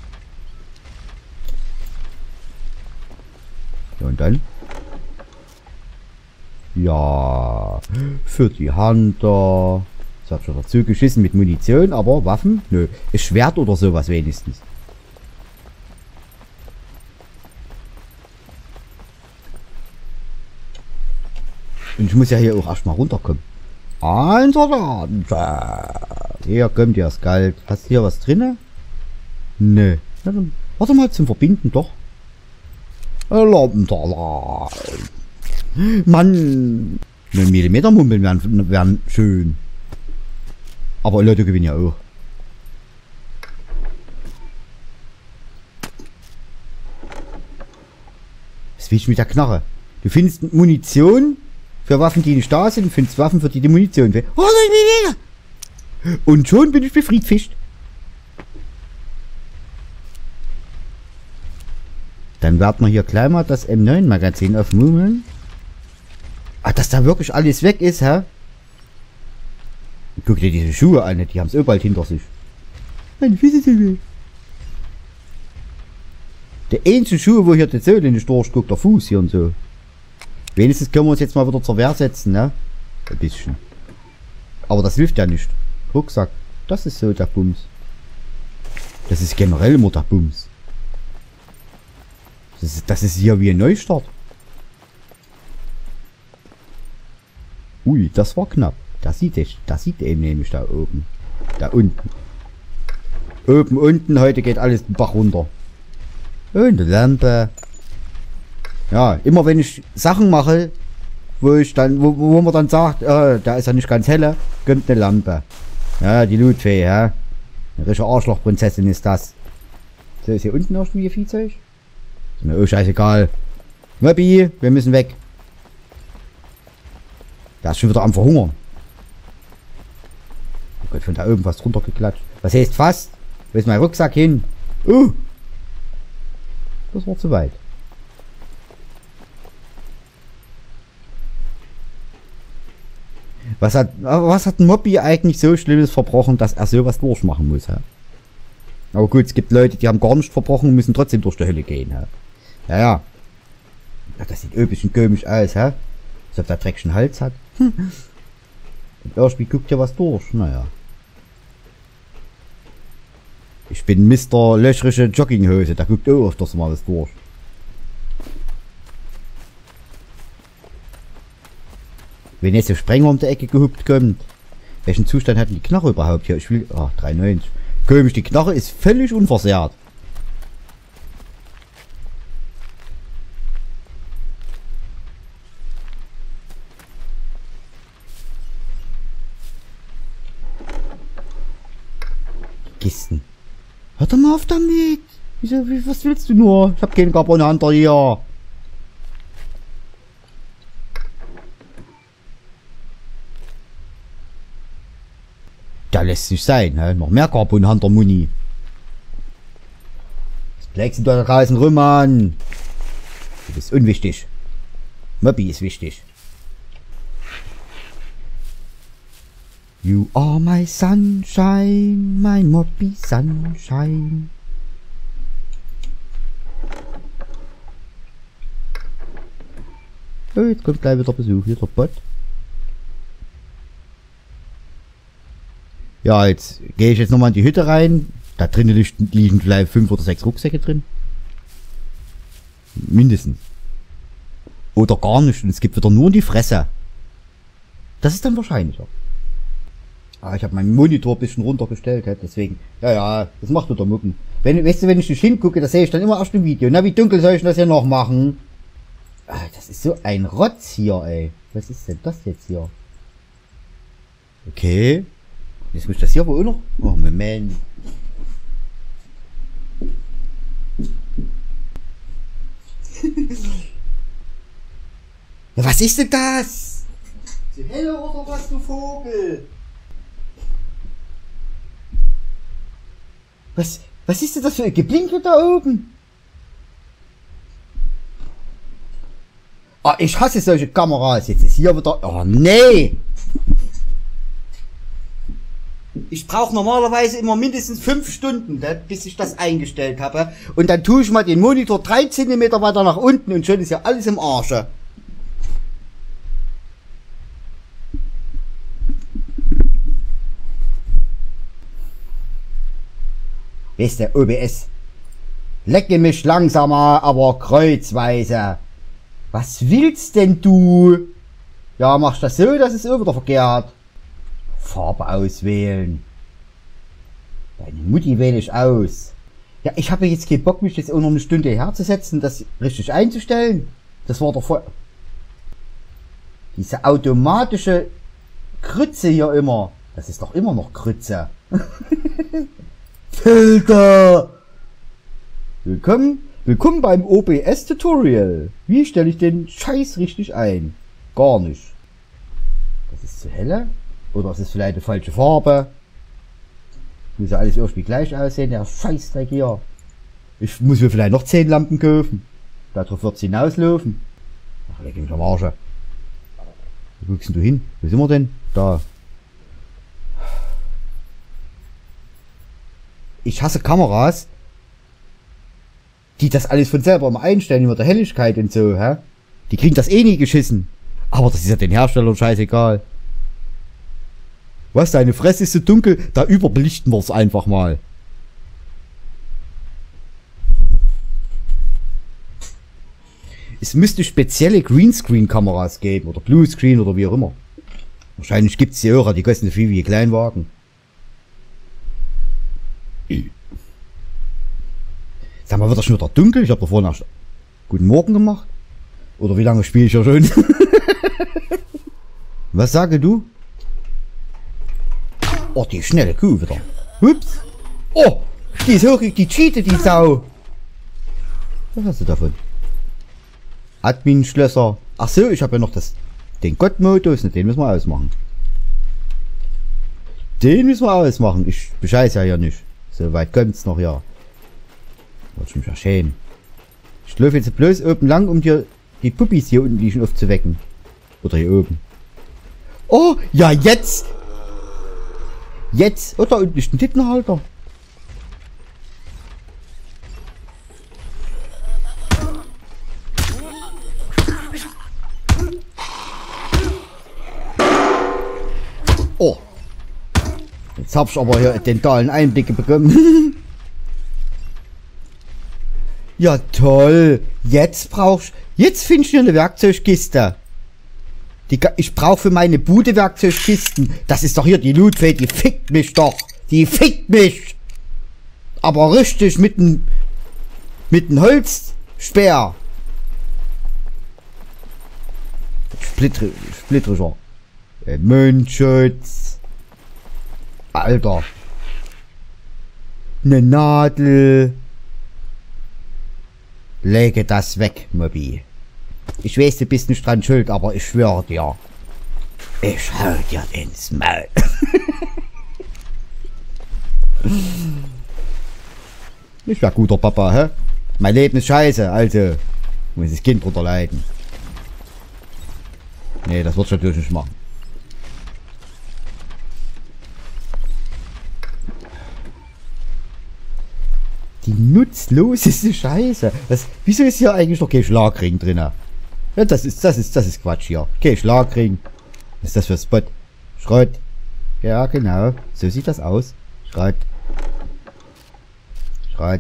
Ja, und dann? Ja, für die Hunter. Das hat schon dazu geschissen mit Munition, aber Waffen? Nö. Ein Schwert oder sowas wenigstens. Und ich muss ja hier auch erstmal runterkommen. Ein Soldat. Hier kommt ja das Geld. Hast du hier was drinne? Nö. Warte mal zum Verbinden doch. Mann. neun Millimeter Mumpeln wären, wären schön. Aber Leute gewinnen ja auch. Was willst du mit der Knarre? Du findest Munition für Waffen, die nicht da sind, findest Waffen, für die die Munition fehlt. Und schon bin ich befriedfischt. Dann werden wir hier gleich mal das M neun Magazin aufmummeln. Ah, dass da wirklich alles weg ist, hä? Guck dir diese Schuhe an, die haben es auch bald hinter sich. Meine Füße sind weg. Der einzige Schuh, wo hier die Sohle nicht durchguckt, der Fuß hier und so. Wenigstens können wir uns jetzt mal wieder zur Wehr setzen, ne? Ein bisschen. Aber das hilft ja nicht. Rucksack, das ist so der Bums. Das ist generell immer der Bums. Das ist, das ist hier wie ein Neustart. Ui, das war knapp. Das sieht ich, das sieht eben nämlich da oben. Da unten. Oben, unten, heute geht alles den Bach runter. Und eine Lampe. Ja, immer wenn ich Sachen mache, wo ich dann, wo, wo man dann sagt, äh, da ist ja nicht ganz helle, kommt eine Lampe. Ja, die Lootfee, ja. Eine richtige Arschlochprinzessin ist das. So, ist hier unten irgendwie Viehzeug? Ist mir oh scheißegal. Mobby, wir müssen weg. Der ist schon wieder am Verhungern. Oh Gott, von da oben was drunter geklatscht. Was heißt fast? Wo ist mein Rucksack hin? Uh! Das war zu weit. Was hat, was hat ein Mobby eigentlich so Schlimmes verbrochen, dass er sowas durchmachen muss? Hä? Aber gut, es gibt Leute, die haben gar nicht verbrochen und müssen trotzdem durch die Hölle gehen. Hä? Ja, ja. Ja, das sieht ein bisschen komisch aus, hä? Als ob der Dreck schon Hals hat. Hm. Und irgendwie guckt ja was durch. Naja. Ich bin Mister löchrige Jogginghose, da guckt auch öfters mal was durch. Wenn jetzt der Sprenger um die Ecke gehuppt kommt. Welchen Zustand hat die Knarre überhaupt hier? Ich will. Ach, drei neunzig. Komisch, die Knarre ist völlig unversehrt. Kisten. Hör doch mal auf damit. Wieso, wie, was willst du nur? Ich hab keinen Carbon Hunter hier. Da lässt sich sein, ne? Noch mehr Carbon Hunter Muni. Was bleibst du da draußen rum, Mann? Du bist unwichtig. Mobby ist wichtig. You are my sunshine, my Mobby sunshine. Oh, jetzt kommt gleich wieder Besuch, hier der Bot. Ja, jetzt gehe ich jetzt nochmal in die Hütte rein, Da drinnen liegen vielleicht fünf oder sechs Rucksäcke drin. Mindestens. Oder gar nicht. Und es gibt wieder nur in die Fresse. Das ist dann wahrscheinlicher. Ah, ich habe meinen Monitor ein bisschen runtergestellt, deswegen. Ja, ja, das macht wieder Mucken. Wenn, weißt du, wenn ich nicht hingucke, das sehe ich dann immer erst im Video. Na, wie dunkel soll ich das hier noch machen? Ah, das ist so ein Rotz hier, ey. Was ist denn das jetzt hier? Okay. Jetzt muss ich das hier wohl noch. Oh, Moment. Ja, was ist denn das? Die Helle oder was, du Vogel? Was, was ist denn das für ein Geblinke da oben? Ah, ich hasse solche Kameras. Jetzt ist hier wieder... Oh, nee! Ich brauche normalerweise immer mindestens fünf Stunden, bis ich das eingestellt habe. Und dann tue ich mal den Monitor drei Zentimeter weiter nach unten und schon ist ja alles im Arsche. Weißt du, O B S. Lecke mich langsamer, aber kreuzweise. Was willst denn du? Ja, machst das so, das ist auch wieder verkehrt. Farbe auswählen. Deine Mutti wähle ich aus. Ja, ich habe jetzt keinen Bock, mich jetzt auch noch eine Stunde herzusetzen, das richtig einzustellen. Das war doch voll... Diese automatische Krütze hier immer. Das ist doch immer noch Krütze. Filter! Willkommen, willkommen beim O B S Tutorial. Wie stelle ich den Scheiß richtig ein? Gar nicht. Das ist zu helle? Oder ist es vielleicht eine falsche Farbe? Muss ja alles irgendwie gleich aussehen, der Scheißdreck hier. Ich muss mir vielleicht noch zehn Lampen kaufen. Darauf wird's hinauslaufen. Ach, leg mich am Arsch. Wo guckst du hin? Wo sind wir denn? Da. Ich hasse Kameras, die das alles von selber immer einstellen, mit der Helligkeit und so, hä? Die kriegen das eh nie geschissen. Aber das ist ja den Herstellern scheißegal. Was, deine Fresse ist so dunkel, da überbelichten wir es einfach mal. Es müsste spezielle Greenscreen-Kameras geben, oder Bluescreen oder wie auch immer. Wahrscheinlich gibt es die Hörer, die kosten so viel wie ein Kleinwagen. Sag mal, wird das schon wieder dunkel? Ich habe doch vorhin erst Guten Morgen gemacht. Oder wie lange spiele ich ja schon? Was sage du? Oh, die schnelle Kuh wieder. Ups. Oh, die ist hoch, die cheatet, die Sau. Was hast du davon? Admin-Schlösser. Ach so, ich habe ja noch das, den Gott-Modus, den müssen wir ausmachen. Den müssen wir ausmachen. Ich bescheiß ja hier nicht. So weit kommt's noch, ja. Würde ich mich ja schämen. Ich laufe jetzt bloß oben lang, um dir die Puppis hier unten liegen aufzuwecken. Oder hier oben. Oh, ja jetzt! Jetzt! Oh, da unten ist ein Tittenhalter. Oh! Jetzt hab ich aber hier dentalen Einblicke bekommen. Ja toll. Jetzt brauchst jetzt finde ich eine Werkzeugkiste. Die, ich brauche für meine Bude Werkzeugkisten. Das ist doch hier die Lootfee, die fickt mich doch. Die fickt mich. Aber richtig mit einem mit einem Holzspeer. Splitter, Splitterischer. Mundschutz. Alter. Eine Nadel. Lege das weg, Mobi. Ich weiß, du bist nicht dran schuld, aber ich schwöre dir. Ich hau dir ins Maul. Ich wär guter Papa, hä? Mein Leben ist scheiße, also muss das Kind drunter leiden. Nee, das wird schon natürlich nicht machen. Die nutzloseste Scheiße. Das, wieso ist hier eigentlich noch kein Schlagring drin? Ja, das ist, das ist, das ist Quatsch hier. Kein Schlagring. Was ist das für ein Spot? Schrott. Ja, genau. So sieht das aus. Schrott. Schreit.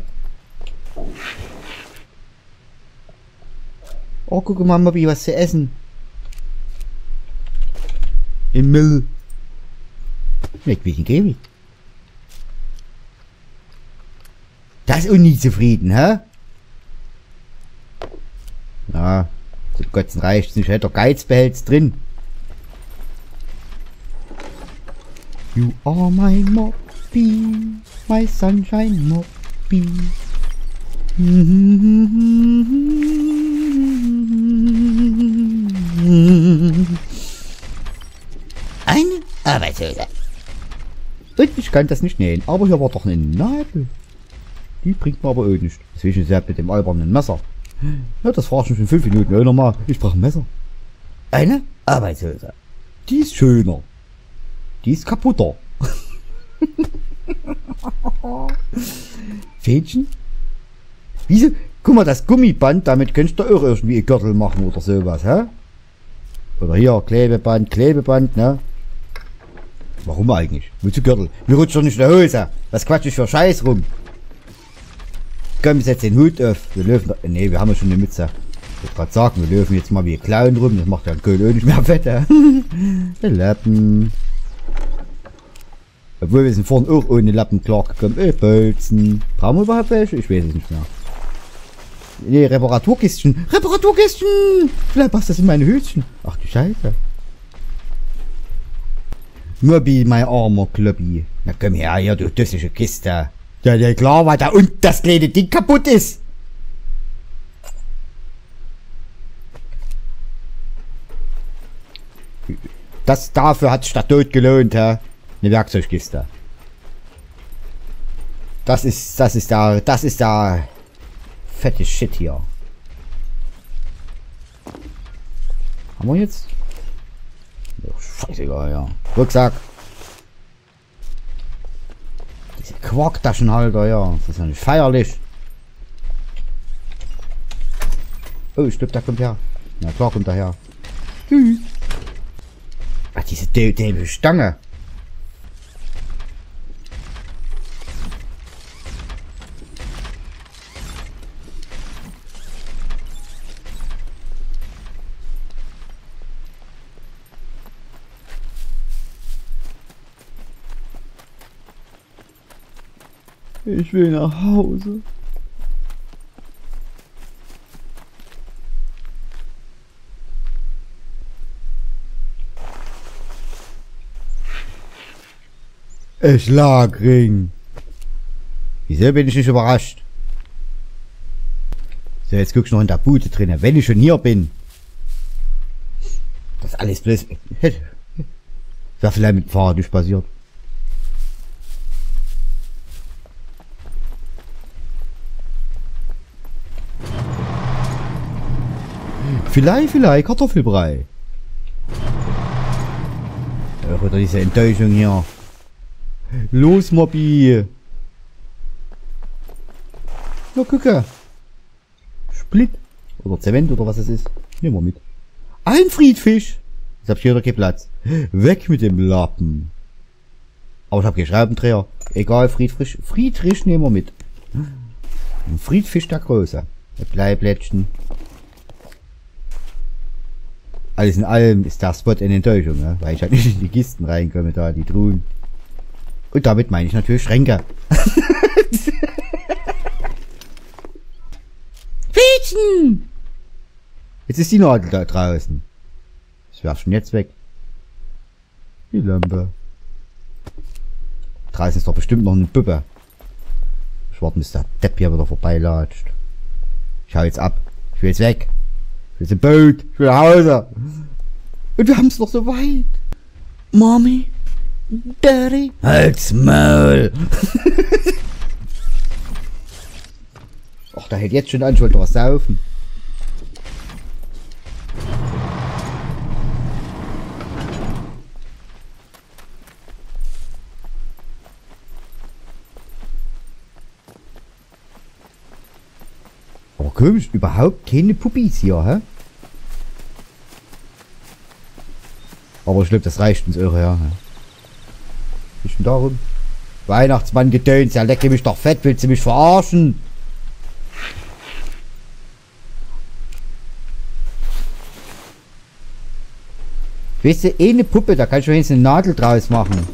Oh, guck mal, Mobby, was zu essen. Im Müll. Schmeckt wie ein Gemi. Das ist auch nie zufrieden, hä? Ja, zum Kotzen reicht's nicht. Hätte der Geiz behält's drin. You are my Mobby, my sunshine Mobby. Eine Arbeitslose. Und ich kann das nicht nähen, aber hier war doch eine Nadel. Die bringt mir aber auch nicht. Deswegen ist er mit dem albernen Messer. Ja, das war schon fünf Minuten. Ja, nochmal. Ich brauche ein Messer. Eine Arbeitslose. Die ist schöner. Die ist kaputter. Fädchen? Wieso? Guck mal, das Gummiband, damit könntest du auch irgendwie ein Gürtel machen oder sowas, hä? Oder hier, Klebeband, Klebeband, ne? Warum eigentlich? Wozu Gürtel? Mir rutscht doch nicht in der Hose. Was quatsch ich für Scheiß rum? Komm, ich setz den Hut auf. Wir löwen. Ne, wir haben ja schon eine Mütze. Ich wollte gerade sagen, wir löwen jetzt mal wie Clown rum. Das macht ja ein Kohl auch nicht mehr fett. Der Lappen. Obwohl wir sind vorhin auch ohne Lappen klargekommen. Äh, Bolzen. Brauchen wir überhaupt welche? Ich weiß es nicht mehr. Ne, Reparaturkistchen. Reparaturkistchen! Vielleicht passt das in meine Hütchen. Ach du Scheiße. Mobby, mein armer Kloppi. Na komm her, hier, du dussige Kiste. Ja, ja klar, weil da unten das kleine Ding kaputt ist. Das dafür hat sich der Tod gelohnt, hä? Eine Werkzeugkiste. Das ist, das ist da, das ist da fette Shit hier. Haben wir jetzt? Oh, scheißegal, ja. Rucksack. Diese Quarktaschenhalter, ja. Das ist ja nicht feierlich. Oh, ich glaube, der kommt her. Na klar, kommt er her. Tschüss. Ach, diese dämliche Stange. Ich will nach Hause. Ich lag Ring. Wieso bin ich nicht überrascht? So, jetzt guckst du noch in der Bude drin, wenn ich schon hier bin. Das alles bloß. Wäre vielleicht mit dem Fahrrad nicht passiert. Vielleicht, vielleicht Kartoffelbrei. Ja, oder diese Enttäuschung hier. Los, Mobby. Na, gucke. Split. Oder Zement oder was es ist. Nehmen wir mit. Ein Friedfisch. Jetzt hab ich hier keinen Platz. Weg mit dem Lappen. Aber ich hab keinen Schraubendreher. Egal, Friedfisch. Friedfisch nehmen wir mit. Ein Friedfisch der Große. Ein Bleiblättchen. Alles in allem ist der Spot eine Enttäuschung, ne? Weil ich halt nicht in die Kisten reinkomme, da, die Truhen. Und damit meine ich natürlich Schränke. Fietchen! Jetzt ist die Nadel da draußen. Das werf schon jetzt weg. Die Lampe. Draußen ist doch bestimmt noch eine Puppe. Ich warte, bis der Depp hier wieder vorbeilatscht. Ich hau jetzt ab. Ich will jetzt weg. Ich will jetzt im Boot. Ich will nach Hause. Und wir haben es noch so weit. Mommy. Daddy. Halt's Maul. Ach, da hält jetzt schon an, ich wollte was saufen. Aber komisch, überhaupt keine Puppies hier, hä? Aber ich glaube, das reicht uns irre, ja. Bisschen darum. Weihnachtsmann gedöns, ja lecke mich doch fett, willst du mich verarschen? Weißt du, eh eine Puppe, da kann ich wenigstens eine Nadel draus machen.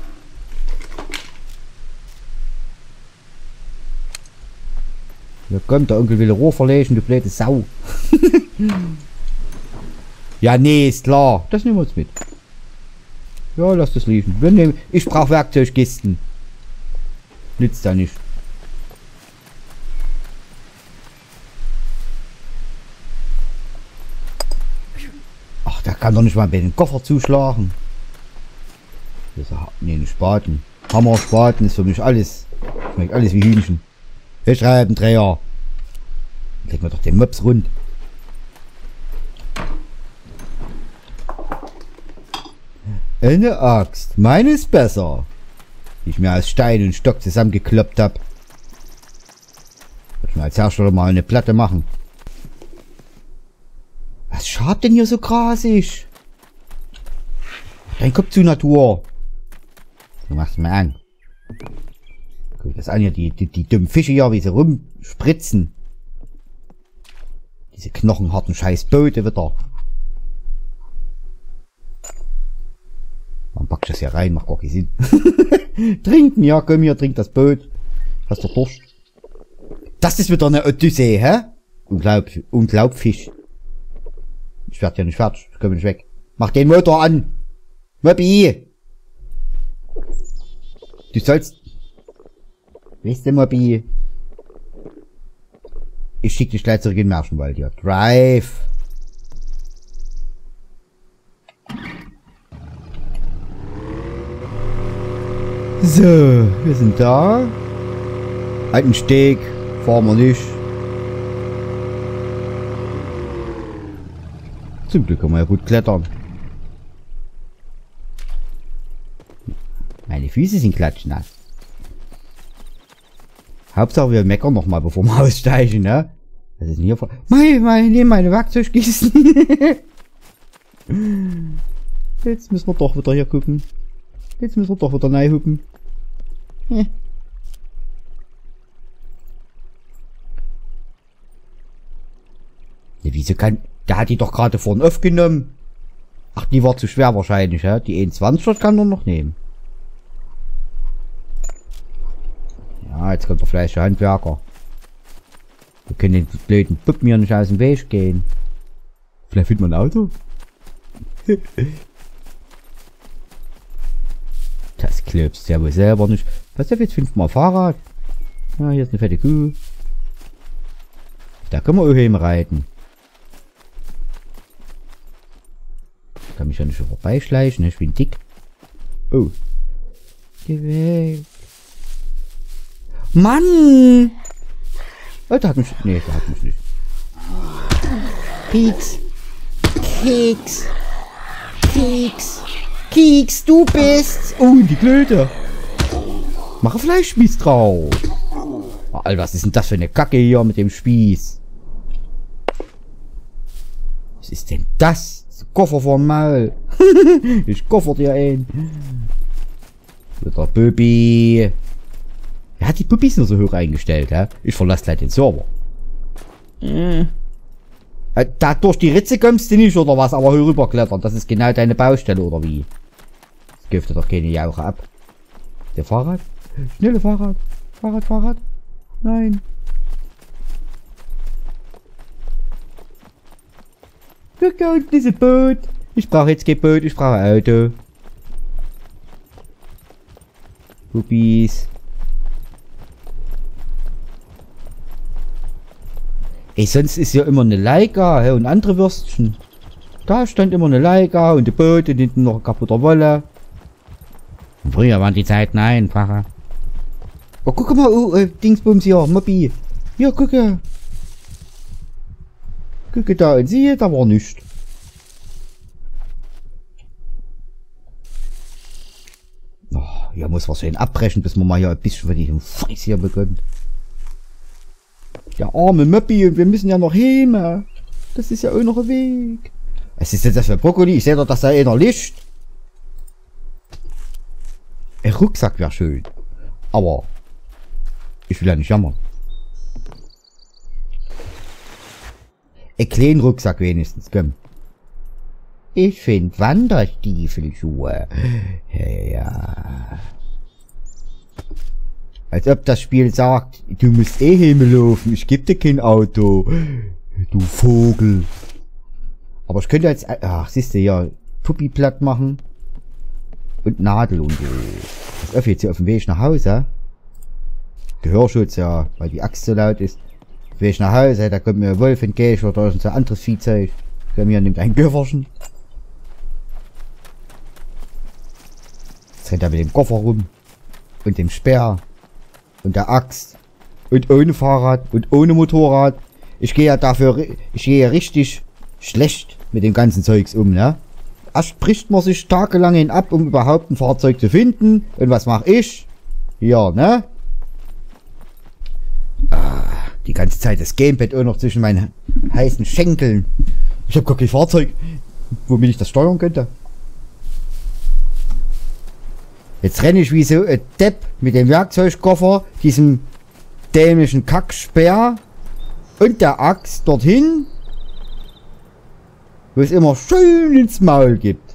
Ja komm, der Onkel will ein Rohr verlegen, du blöde Sau. Ja, nee, ist klar. Das nehmen wir uns mit. Ja, lass das liegen. Wir nehmen, ich brauche Werkzeugkisten. Nützt da nicht. Ach, der kann doch nicht mal bei den Koffer zuschlagen. Das ist, nee, ein Spaten. Hammer, Spaten ist für mich alles. Schmeckt alles wie Hühnchen. Fischreibendreher. Legen wir doch den Mops rund. Eine Axt. Meine ist besser. Die ich mir aus Stein und Stock zusammengekloppt habe. Soll ich mir als Hersteller mal eine Platte machen. Was schabt denn hier so grasig? Dein Kopf zu, Natur. Du machst mir an. Guck das an hier, die, die, die dummen Fische hier, wie sie rumspritzen. Diese knochenharten Scheißboote wieder. Dann pack ich das hier rein, macht gar keinen Sinn. Trinken, ja, komm hier, trink das Boot. Hast du Durst? Das ist wieder eine Odyssee, hä? Unglaub, Unglaubfisch. Ich werd ja nicht fertig, ich komm nicht weg. Mach den Motor an! Mobi! Du sollst... Weißt du, Mobi? Ich schick dich gleich zurück in den Märchenwald hier. Drive! So, wir sind da. Alten Steg, fahren wir nicht. Zum Glück kann man ja gut klettern. Meine Füße sind klatschnass. Hauptsache wir meckern noch mal, bevor wir aussteigen, ne? Was ist denn hier vor... Meine, meine, nehmen meine Werkzeugkisten. Jetzt müssen wir doch wieder hier gucken. Jetzt müssen wir doch wieder neu hupen. Hm. Ja, wieso kann... Der hat die doch gerade vorne aufgenommen. Ach, die war zu schwer wahrscheinlich, ja? Die einundzwanziger kann man noch nehmen. Ja, jetzt kommt der fleischige Handwerker. Wir können den blöden Puppen hier nicht aus dem Weg gehen. Vielleicht findet man ein Auto. Das klebst ja wohl selber nicht. Was ist jetzt fünfmal Fahrrad? Ja, hier ist eine fette Kuh. Da können wir auch hin reiten. Ich kann mich ja nicht so vorbeischleichen, ich bin dick. Oh. Geh weg. Mann! Oh, der hat mich... Nee, der hat mich nicht. Keks. Keks. Keks. Keks, du bist... Oh, die Klöte. Mache Fleischspieß drauf. Oh, Alter, was ist denn das für eine Kacke hier mit dem Spieß? Was ist denn das? Koffer vorm Maul. Ich koffer dir ein. Wieder Bubi. Wer hat die Puppies nur so hoch eingestellt, hä? Ich verlasse gleich den Server. Äh. Da durch die Ritze kommst du nicht, oder was? Aber rüberklettern, das ist genau deine Baustelle, oder wie? Das dürfte doch keine Jauche ab. Der Fahrrad? Schnelle Fahrrad. Fahrrad, Fahrrad. Nein. Guck da unten ist ein Boot. Ich brauche jetzt kein Boot, ich brauche ein Auto. Puppies. Ey, sonst ist ja immer eine Leica, hä, und andere Würstchen. Da stand immer eine Leica und ein Boot und hinten noch ein kaputter Wolle. Und früher waren die Zeiten einfacher. Oh, guck mal, oh, äh, Dingsbums hier, Mobi. Hier, gucke. Gucke da und siehe, da war nichts. Oh, hier muss was schön abbrechen, bis man mal hier ein bisschen von diesem Fleiß hier bekommt. Der arme Möppi, und wir müssen ja noch heim. Das ist ja auch noch ein Weg. Was ist denn das für Brokkoli? Ich sehe doch, dass da einer liegt. Ein Rucksack wäre schön. Aber ich will ja nicht jammern. Ein kleinen Rucksack wenigstens, komm. Ich find Wanderstiefelschuhe. Ja. Als ob das Spiel sagt, du musst eh hinlaufen, ich geb dir kein Auto. Du Vogel. Aber ich könnte jetzt, ach, siehst du ja, Puppi platt machen. Und Nadel und so. Das öffnet jetzt hier auf dem Weg nach Hause. Gehörschutz, ja, weil die Axt so laut ist. Weg nach Hause, da kommt mir ein Wolf entgegen oder so ein anderes Viehzeug. Der mir nimmt ein Göfferchen. Jetzt rennt er mit dem Koffer rum. Und dem Speer. Und der Axt. Und ohne Fahrrad. Und ohne Motorrad. Ich gehe ja dafür, ich gehe ja richtig schlecht mit dem ganzen Zeugs um, ne? Erst spricht man sich tagelang hin ab, um überhaupt ein Fahrzeug zu finden. Und was mache ich? Ja, ne? Ah, die ganze Zeit das Gamepad auch noch zwischen meinen heißen Schenkeln. Ich habe gar kein Fahrzeug, womit ich das steuern könnte. Jetzt renne ich wie so ein Depp mit dem Werkzeugkoffer, diesem dämlichen Kackspeer und der Axt dorthin, wo es immer schön ins Maul gibt.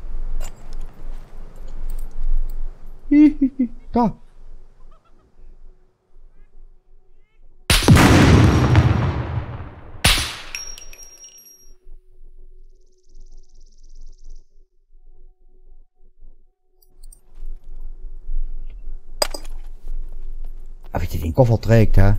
Da. Aber wie der den Koffer trägt, hä?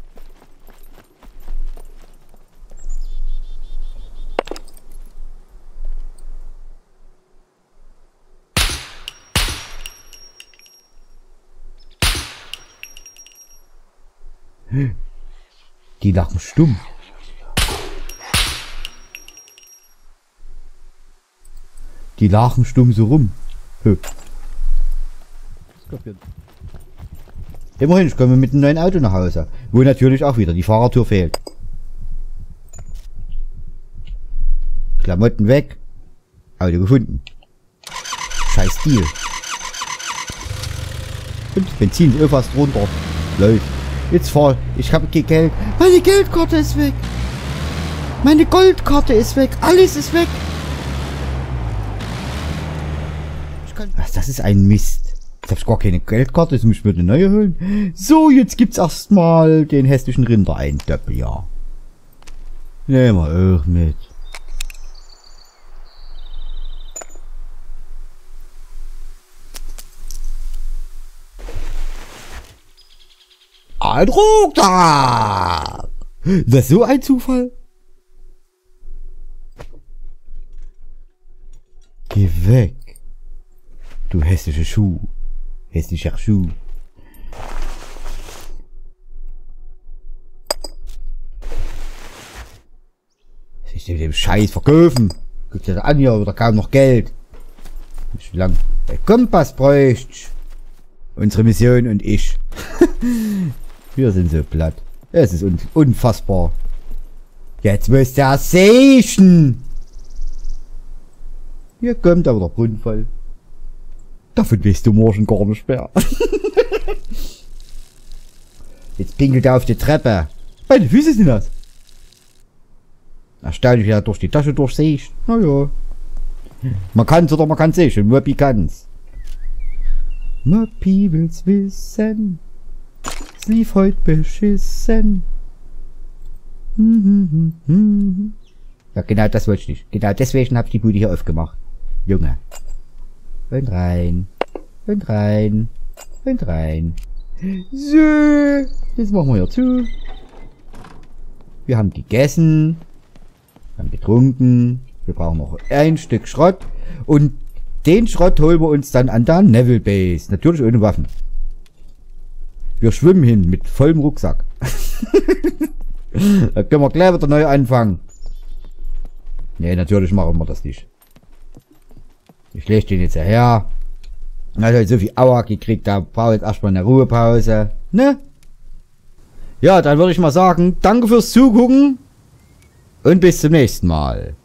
Die lachen stumm. Die lachen stumm so rum. Hö. Immerhin, ich komme mit einem neuen Auto nach Hause, wo natürlich auch wieder die Fahrertür fehlt. Klamotten weg. Auto gefunden. Scheiß Deal. Und Benzin ist fast runter. Läuft. Jetzt fahr ich habe kein Geld. Meine Geldkarte ist weg. Meine Goldkarte ist weg. Alles ist weg. Ich kann Ach, das ist ein Mist. Jetzt habe ich gar keine Geldkarte. Jetzt muss ich mir eine neue holen. So, jetzt gibt's erstmal den hässlichen Rinder ein Doppeljahr. Nehmen wir auch mit. Ein Rucksack! Das ist so ein Zufall. Geh weg. Du hässliche Schuh. Hässlicher Schuh. Was ist denn mit dem Scheiß verkaufen? Guck dir das an hier, oder kaum noch Geld. Nicht lang. Der Kompass bräuchte unsere Mission und ich. Wir sind so platt. Es ist un unfassbar. Jetzt müsst ihr sehen. Hier kommt aber der Brunnen voll. Davon weißt du morgen gar nicht mehr. Jetzt pinkelt er auf die Treppe. Meine Füße sind das. Erstaunlich, wie er durch die Tasche durchsieht. Naja. Man kann's oder man kann's nicht. Und Mopi kann's. Mopi will's wissen. Es lief heute beschissen. Ja, genau das wollte ich nicht. Genau deswegen habe ich die Bude hier aufgemacht. Junge. Und rein. Und rein. Und rein. So. Jetzt machen wir hier zu. Wir haben gegessen. Wir haben getrunken. Wir brauchen noch ein Stück Schrott. Und den Schrott holen wir uns dann an der Naval Base. Natürlich ohne Waffen. Wir schwimmen hin mit vollem Rucksack. Da können wir gleich wieder neu anfangen. Nee, natürlich machen wir das nicht. Ich lege den jetzt her. Er hat halt so viel Aua gekriegt, da brauche ich jetzt erstmal eine Ruhepause. Ne? Ja, dann würde ich mal sagen, danke fürs Zugucken und bis zum nächsten Mal.